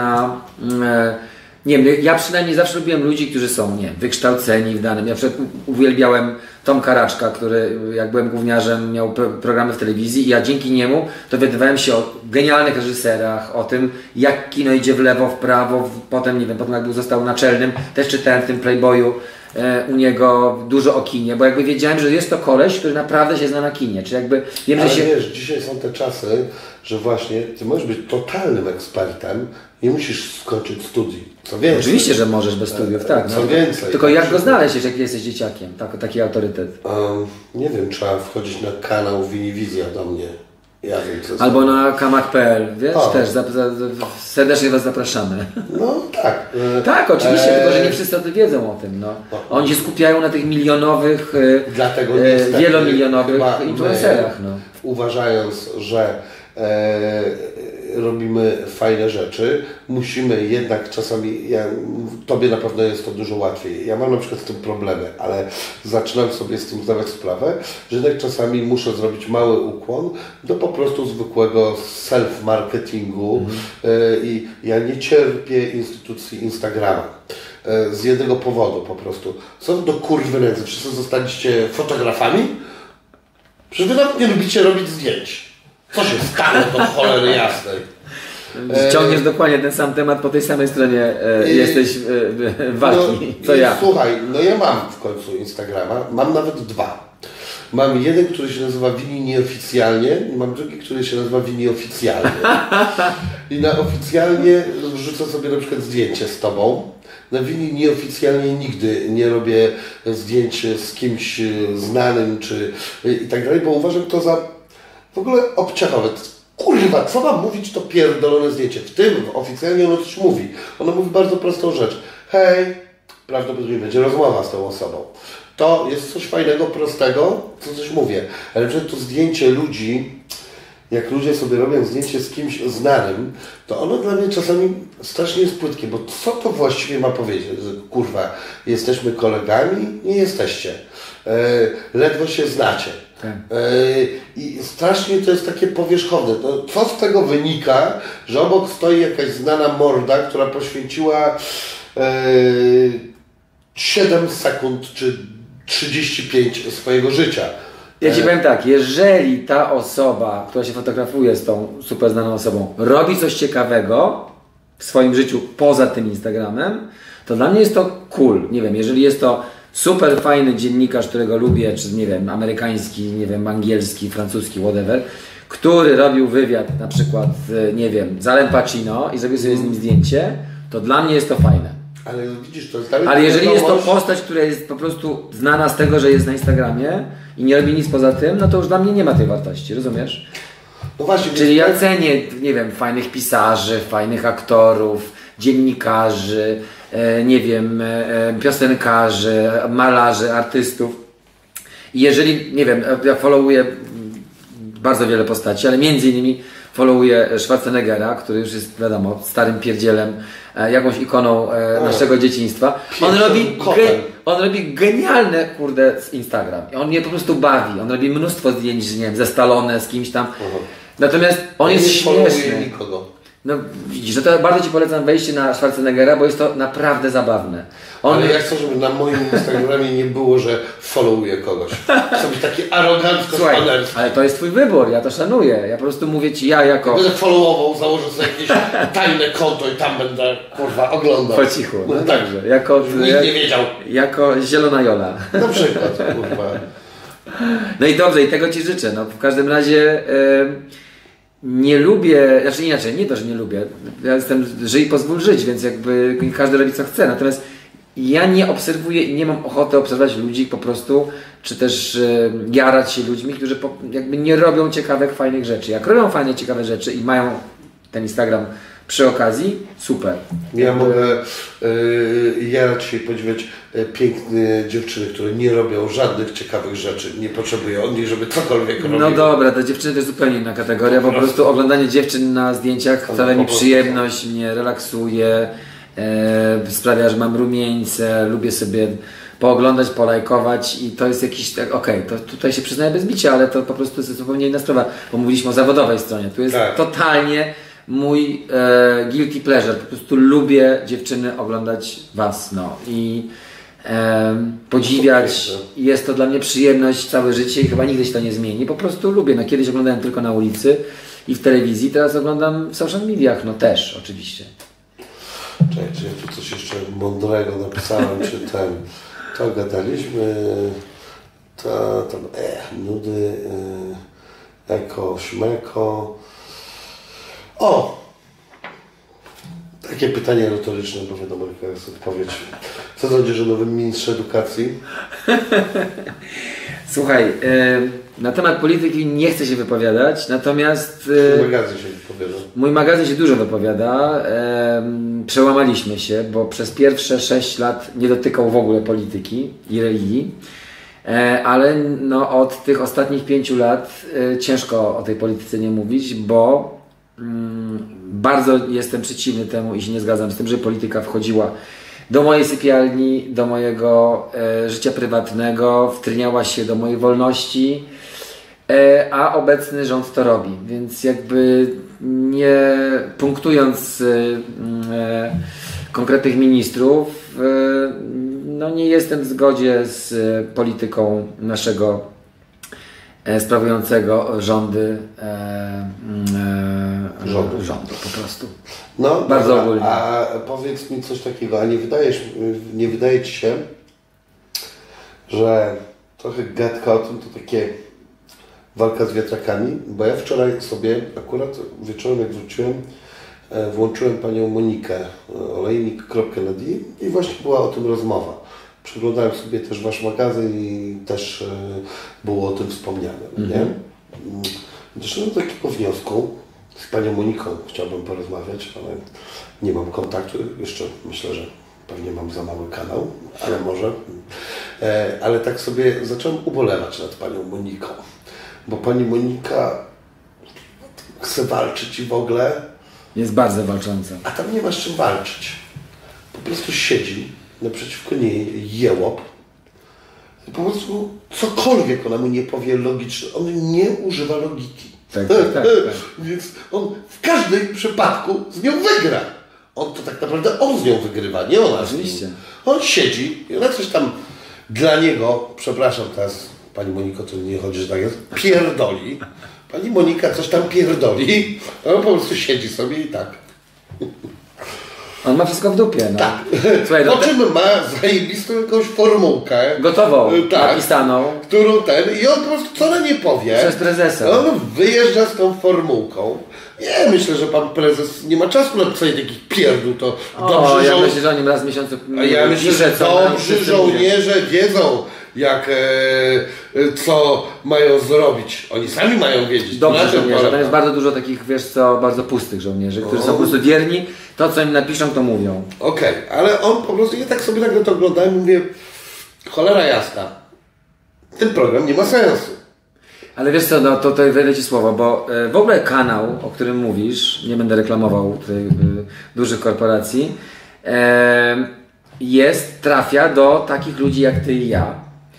nie wiem, ja przynajmniej zawsze lubiłem ludzi, którzy są, nie wiem, wykształceni w danym. Ja przykład uwielbiałem Tomka Raczka, który jak byłem gówniarzem miał programy w telewizji i ja dzięki niemu dowiadywałem się o genialnych reżyserach, o tym jak kino idzie w lewo, w prawo, potem nie wiem, potem jak został naczelnym, też czytałem w tym Playboyu u niego dużo o kinie, bo jakby wiedziałem, że jest to koleś, który naprawdę się zna na kinie, czy jakby wiem, ale że się... wiesz, dzisiaj są te czasy, że właśnie ty możesz być totalnym ekspertem, nie musisz skończyć studii. Co więcej. Oczywiście, że możesz bez studiów, tak. Co więcej. Tylko jak go znaleźć, jak jesteś dzieciakiem, taki autorytet? Nie wiem, trzeba wchodzić na kanał Winivizja do mnie. Ja wiem, co albo na kamak.pl, wiesz, też serdecznie Was zapraszamy. No tak. Tak, oczywiście, tylko że nie wszyscy wiedzą o tym. No. Oni się skupiają na tych milionowych, dlatego wielomilionowych influencerach. No. Uważając, że robimy fajne rzeczy, musimy jednak czasami, tobie na pewno jest to dużo łatwiej. Ja mam na przykład z tym problemy, ale zaczynam sobie z tym zdawać sprawę, że jednak czasami muszę zrobić mały ukłon do po prostu zwykłego self-marketingu i ja nie cierpię instytucji Instagrama. Z jednego powodu po prostu. Co do kurwy nędzy, wszyscy zostaliście fotografami? Przecież wy nawet nie lubicie robić zdjęć. Co się stało do cholery jasnej? Ciągniesz dokładnie ten sam temat, po tej samej stronie jesteś walki, co ja. Słuchaj, ja mam w końcu Instagrama, mam nawet dwa. Mam jeden, który się nazywa Wini Nieoficjalnie i mam drugi, który się nazywa Wini Oficjalnie. I na oficjalnie wrzucę sobie na przykład zdjęcie z tobą. Na Wini Nieoficjalnie nigdy nie robię zdjęć z kimś znanym i tak dalej, bo uważam to za w ogóle obciachowe. Kurwa, co mam mówić to pierdolone zdjęcie? W tym oficjalnie ono coś mówi. Ono mówi bardzo prostą rzecz. Hej, prawdopodobnie będzie rozmowa z tą osobą. To jest coś fajnego, prostego, co coś mówię. Ale że to zdjęcie ludzi, jak ludzie sobie robią zdjęcie z kimś znanym, to ono dla mnie czasami strasznie jest płytkie, bo co to właściwie ma powiedzieć? Że, kurwa, jesteśmy kolegami? Nie jesteście. Ledwo się znacie. Tak. I strasznie to jest takie powierzchowne. No, co z tego wynika, że obok stoi jakaś znana morda, która poświęciła 7 sekund czy 35 swojego życia. Ja Ci powiem tak, jeżeli ta osoba, która się fotografuje z tą super znaną osobą, robi coś ciekawego w swoim życiu poza tym Instagramem, to dla mnie jest to cool. Nie wiem, jeżeli jest to super fajny dziennikarz, którego lubię, czy nie wiem, amerykański, nie wiem, angielski, francuski, whatever, który robił wywiad na przykład, nie wiem, z Alem Pacino i zrobił sobie z nim zdjęcie, to dla mnie jest to fajne. Ale widzisz, to jest ale jeżeli jest to postać, która jest po prostu znana z tego, że jest na Instagramie i nie robi nic poza tym, no to już dla mnie nie ma tej wartości, rozumiesz? No właśnie. Czyli ja cenię, nie wiem, fajnych pisarzy, fajnych aktorów, dziennikarzy, nie wiem, piosenkarzy, malarzy, artystów. I jeżeli, nie wiem, ja followuję bardzo wiele postaci, ale między innymi followuje Schwarzeneggera, który już jest, wiadomo, starym pierdzielem, jakąś ikoną naszego dzieciństwa. On robi genialne, kurde, Instagram. I on mnie po prostu bawi. On robi mnóstwo zdjęć, nie wiem, ze Stallone, z kimś tam. Natomiast on jest śmieszny. No widzisz, że to bardzo Ci polecam wejście na Schwarzeneggera, bo jest to naprawdę zabawne. Ale ja chcę, żeby na moim Instagramie nie było, że followuję kogoś. Chcę być taki arogancko spanerski. Ale to jest Twój wybór, ja to szanuję. Ja po prostu mówię Ci, ja jako... Będę followował, założę sobie jakieś tajne konto i tam będę, kurwa, oglądał. Po cichu. No tak, nikt nie wiedział. Jako zielona Jola. Na przykład, kurwa. No i dobrze, i tego Ci życzę. No, w każdym razie... Nie lubię, znaczy inaczej, nie to, że nie lubię. Ja jestem żyj, pozwól żyć, więc jakby każdy robi co chce. Natomiast ja nie obserwuję i nie mam ochoty obserwować ludzi po prostu, czy też jarać się ludźmi, którzy jakby nie robią ciekawych, fajnych rzeczy. Jak robią fajne, ciekawe rzeczy i mają ten Instagram przy okazji, super. Ja mogę jarać się i podziwiać piękne dziewczyny, które nie robią żadnych ciekawych rzeczy, nie potrzebuję od nich, żeby cokolwiek robić. No dobra, te dziewczyny to jest zupełnie inna kategoria, po prostu oglądanie dziewczyn na zdjęciach sprawia mi przyjemność, mnie relaksuje, sprawia, że mam rumieńce, lubię sobie pooglądać, polajkować i to jest jakiś, okej, to tutaj się przyznaję bez bicia, ale to po prostu jest zupełnie inna sprawa, bo mówiliśmy o zawodowej stronie, tu jest totalnie mój guilty pleasure, po prostu lubię dziewczyny oglądać Was, no i podziwiać, jest to dla mnie przyjemność całe życie i chyba nigdy się to nie zmieni, po prostu lubię, no kiedyś oglądałem tylko na ulicy i w telewizji, teraz oglądam w social mediach, no też oczywiście. Czekaj, czy ja tu coś jeszcze mądrego napisałem, czy to gadaliśmy, nudy, eko, śmeko. O! Takie pytanie retoryczne, bo wiadomo, jaka jest odpowiedź. Co sądzisz o nowym ministrze edukacji? Słuchaj, na temat polityki nie chcę się wypowiadać, natomiast... Mój magazyn się wypowiada. Mój magazyn się dużo wypowiada. Przełamaliśmy się, bo przez pierwsze 6 lat nie dotykał w ogóle polityki i religii. Ale no, od tych ostatnich 5 lat ciężko o tej polityce nie mówić, bo bardzo jestem przeciwny temu i się nie zgadzam z tym, że polityka wchodziła do mojej sypialni, do mojego życia prywatnego, wtryniała się do mojej wolności, a obecny rząd to robi. Więc jakby nie punktując konkretnych ministrów, no nie jestem w zgodzie z polityką naszego sprawującego rządy rządu po prostu. No, bardzo ogólnie. A powiedz mi coś takiego, a nie wydaje Ci się, że trochę gadka o tym to takie walka z wiatrakami? Bo ja wczoraj sobie akurat wieczorem jak wróciłem, włączyłem panią Monikę olejnik.net i właśnie była o tym rozmowa. Przeglądałem sobie też Wasz magazyn i też było o tym wspomniane. Nie? Doszedłem do takiego wniosku, z panią Moniką chciałbym porozmawiać, ale nie mam kontaktu. Jeszcze myślę, że pewnie mam za mały kanał, ale może. Ale tak sobie zacząłem ubolewać nad panią Moniką, bo pani Monika chce walczyć i w ogóle... Jest bardzo walcząca. A tam nie ma z czym walczyć. Po prostu siedzi naprzeciwko niej jełop. I po prostu cokolwiek ona mu nie powie logiczne. On nie używa logiki. Tak. Więc on w każdym przypadku z nią wygra. On to tak naprawdę on z nią wygrywa, nie ona. Oczywiście. On siedzi i ona coś tam dla niego, przepraszam teraz, pani Moniko, to nie chodzi, że tak jest, pierdoli. Pani Monika coś tam pierdoli, a on po prostu siedzi sobie i tak. On ma wszystko w dupie, no. Tak. Słuchaj, po czym ma zajebistą jakąś formułkę. Gotową, tak, napisaną. Którą i on po prostu co ona nie powie. Przez prezesa. On wyjeżdża z tą formułką. Nie, myślę, że pan prezes nie ma czasu na pisanie takich pierdół, to dobrze ja myślę, że o nim raz w miesiącu ja myślę, że dobrzy żołnierze wiedzą, co mają zrobić. Oni sami mają wiedzieć. Dobrze żołnierze. Tam jest bardzo dużo takich, wiesz co, bardzo pustych żołnierzy, którzy są po prostu wierni. To, co im napiszą, to mówią. Okej, ale on po prostu, ja tak sobie nagle to oglądałem i mówię, cholera jasna, ten program nie ma sensu. Ale wiesz co, no to wejdę Ci słowo, bo w ogóle kanał, o którym mówisz, nie będę reklamował tutaj dużych korporacji, trafia do takich ludzi jak Ty i ja,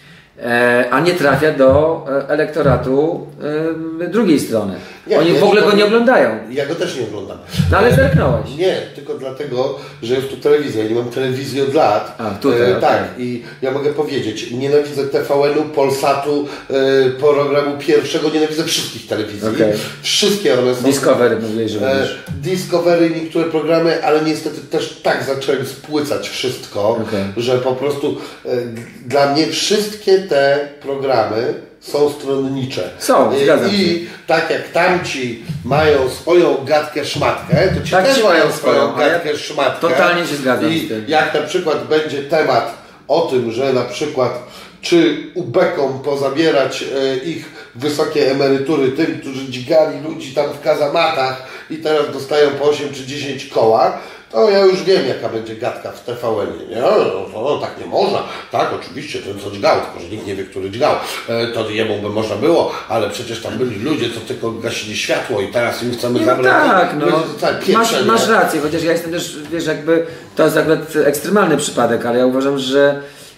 a nie trafia do elektoratu drugiej strony. Oni w ogóle go nie oglądają. Ja go też nie oglądam. No ale zerknąłeś. Nie, tylko dlatego, że jest tu telewizja. Ja nie mam telewizji od lat. A, tutaj, tak, i ja mogę powiedzieć, nienawidzę TVN-u, Polsatu, programu pierwszego, nienawidzę wszystkich telewizji. Okay. Wszystkie one są... Discovery mówiłeś, że mówisz. Discovery, niektóre programy, ale niestety też tak zacząłem spłycać wszystko, że po prostu dla mnie wszystkie te programy są stronnicze. Są, zgadzam się. I tak jak tamci mają swoją gadkę szmatkę, to ci tak też mają swoją gadkę szmatkę. Totalnie się zgadzam z tym. Jak na przykład będzie temat o tym, że na przykład czy ubekom pozabierać ich wysokie emerytury tym, którzy dźgali ludzi tam w kazamatach i teraz dostają po 8 czy 10 koła, to ja już wiem, jaka będzie gadka w TVN-ie, nie? No, tak nie można. Tak, oczywiście, ten co dźgał, tylko że nikt nie wie, który dźgał. To jemu by można było, ale przecież tam byli ludzie, co tylko gasili światło i teraz im chcemy zabrać. Tak, masz rację, chociaż ja jestem też, wiesz, jakby to jest akurat ekstremalny przypadek, ale ja uważam, że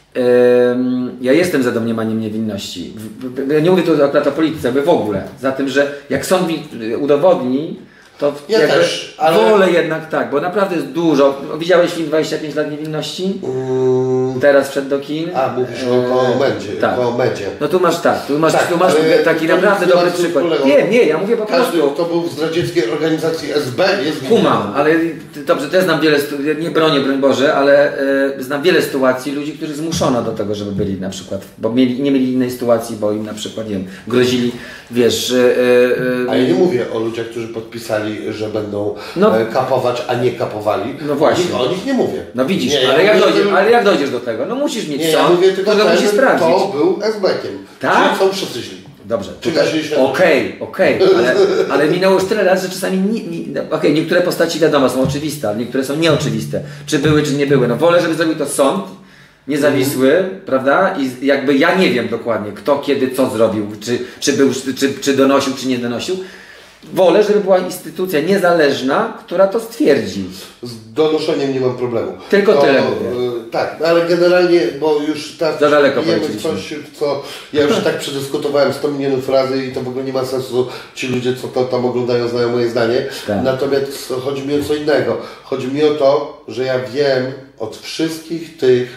ja jestem za domniemaniem niewinności. Ja nie mówię tu akurat o polityce, w ogóle. Za tym, że jak sąd mi udowodni, to ja też, ale... wolę jednak tak, bo naprawdę jest dużo. Widziałeś film 25 lat niewinności? Teraz wszedł do kin. A, mówisz o Komedzie. Tak. No tu masz taki to taki dobry przykład. Nie, ja mówię po prostu. Każdy, kto był w zdradzieckiej organizacji SB, jest winny. Kumam, ale dobrze, też znam wiele, nie bronię, broń Boże, ale znam wiele sytuacji ludzi, których zmuszono do tego, żeby byli na przykład, bo nie mieli innej sytuacji, bo im na przykład, nie wiem, grozili, wiesz... A ja nie mówię o ludziach, którzy podpisali, że będą kapować, a nie kapowali. No właśnie. O nich nie mówię. No widzisz, nie, ale jak dojdziesz do tego? No musisz mieć ja mówię tylko to musisz sprawdzić. To był SB-kiem. Tak? Czyli są wszyscy źli. Dobrze. Okej, ale minęło już tyle lat, że czasami niektóre postaci wiadomo są oczywiste, ale niektóre są nieoczywiste. Czy były, czy nie były. No wolę, żeby zrobił to sąd niezawisły, prawda? I jakby ja nie wiem dokładnie, kto kiedy co zrobił, czy donosił, czy nie donosił. Wolę, żeby była instytucja niezależna, która to stwierdzi. Z donoszeniem nie mam problemu. Tylko tyle mówię. Tak, ale generalnie, bo już tak za daleko coś, co ja już tak przedyskutowałem 100 milionów razy i to w ogóle nie ma sensu. Ci ludzie, co to tam oglądają, znają moje zdanie. Tak. Natomiast chodzi mi o co innego. Chodzi mi o to, że ja wiem od wszystkich tych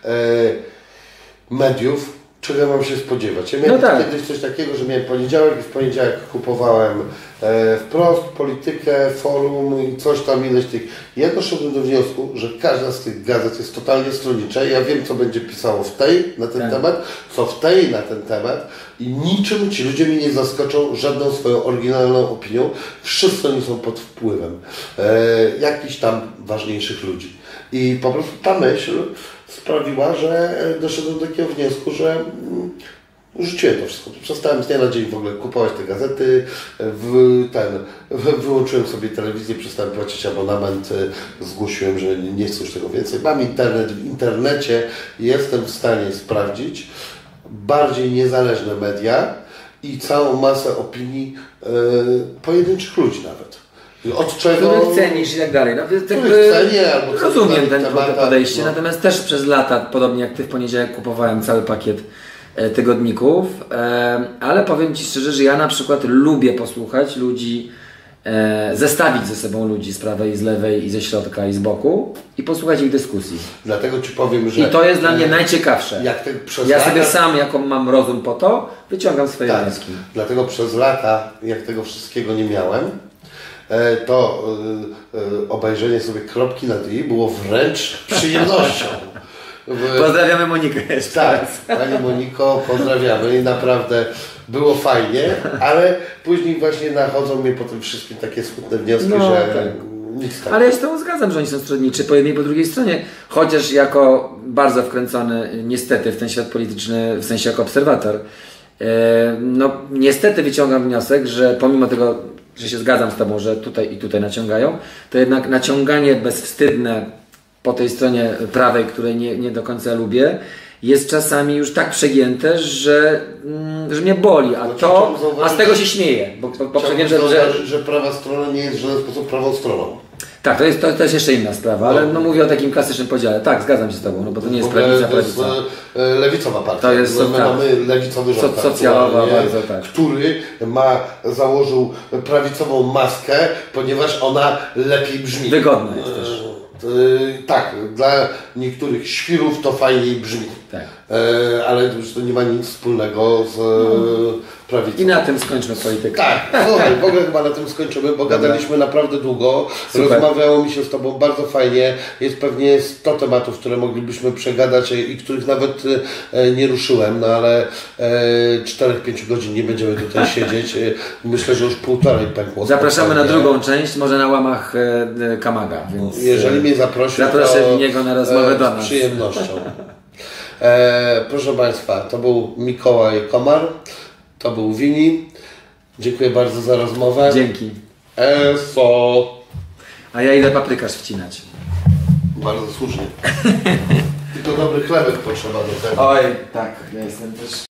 mediów, czego mam się spodziewać. Ja miałem kiedyś coś takiego, że miałem poniedziałek i w poniedziałek kupowałem Wprost, Politykę, Forum i coś tam, ileś tych. Ja doszedłem do wniosku, że każda z tych gazet jest totalnie stronnicza. Ja wiem, co będzie pisało w tej na ten temat, co w tej na ten temat i niczym ci ludzie mnie nie zaskoczą żadną swoją oryginalną opinią. Wszyscy oni są pod wpływem jakichś tam ważniejszych ludzi. I po prostu ta myśl sprawiła, że doszedłem do takiego wniosku, że rzuciłem to wszystko. Przestałem z dnia na dzień w ogóle kupować te gazety, wyłączyłem sobie telewizję, przestałem płacić abonament, zgłosiłem, że nie chcę już tego więcej. Mam internet, w internecie jestem w stanie sprawdzić bardziej niezależne media i całą masę opinii pojedynczych ludzi nawet. Od czego... Których cenisz i tak dalej. No, cenię, albo rozumiem ten podejście, natomiast też przez lata, podobnie jak Ty w poniedziałek kupowałem cały pakiet tygodników, ale powiem Ci szczerze, że ja na przykład lubię posłuchać ludzi, zestawić ze sobą ludzi z prawej, z lewej i ze środka i z boku i posłuchać ich dyskusji. Dlatego Ci powiem, że... I to jest dla mnie najciekawsze. Ja sobie sam, jako mam rozum po to, wyciągam swoje wnioski. Dlatego przez lata, jak tego wszystkiego nie miałem, to obejrzenie sobie kropki na i było wręcz przyjemnością. Pozdrawiamy Monikę jeszcze. Tak, Pani Moniko, pozdrawiamy i naprawdę było fajnie, ale później właśnie nachodzą mnie po tym wszystkim takie smutne wnioski, że nic tak. Ale ja się z tą zgadzam, że oni są stronniczy po jednej i po drugiej stronie, chociaż jako bardzo wkręcony niestety w ten świat polityczny, w sensie jako obserwator, niestety wyciągam wniosek, że pomimo tego, że się zgadzam z Tobą, że tutaj i tutaj naciągają, to jednak naciąganie bezwstydne po tej stronie prawej, której nie do końca lubię, jest czasami już tak przegięte, że mnie boli, a z tego się śmieję. Bo przegięte, że prawa strona nie jest w żaden sposób prawą stroną. Tak, to jest jeszcze inna sprawa, ale no mówię o takim klasycznym podziale. Tak, zgadzam się z Tobą, no bo to nie jest prawica. To jest lewicowa partia. To jest, my mamy lewicowy rząd, socjalowa bardzo, tak. który założył prawicową maskę, ponieważ ona lepiej brzmi. Wygodna jest też. Tak, dla niektórych świrów to fajniej brzmi. Tak. Ale już to nie ma nic wspólnego z prawicą. I na tym skończmy politykę. Tak, słuchaj, w ogóle chyba na tym skończymy, bo gadaliśmy naprawdę długo. Super. Rozmawiało mi się z Tobą bardzo fajnie. Jest pewnie 100 tematów, które moglibyśmy przegadać i których nawet nie ruszyłem, no ale 4-5 godzin nie będziemy tutaj siedzieć. Myślę, że już 1,5 pękło. Zapraszamy na drugą część, może na łamach Kamaga. Więc jeżeli mnie zaprosi, zaproszę niego na rozmowę do nas. Z przyjemnością. Proszę Państwa, to był Mikołaj Komar, to był Wini. Dziękuję bardzo za rozmowę. Dzięki. Eso. A ja idę paprykarz wcinać. Bardzo słusznie. Tylko dobry chlebek potrzeba do tego. Oj, tak, ja jestem też...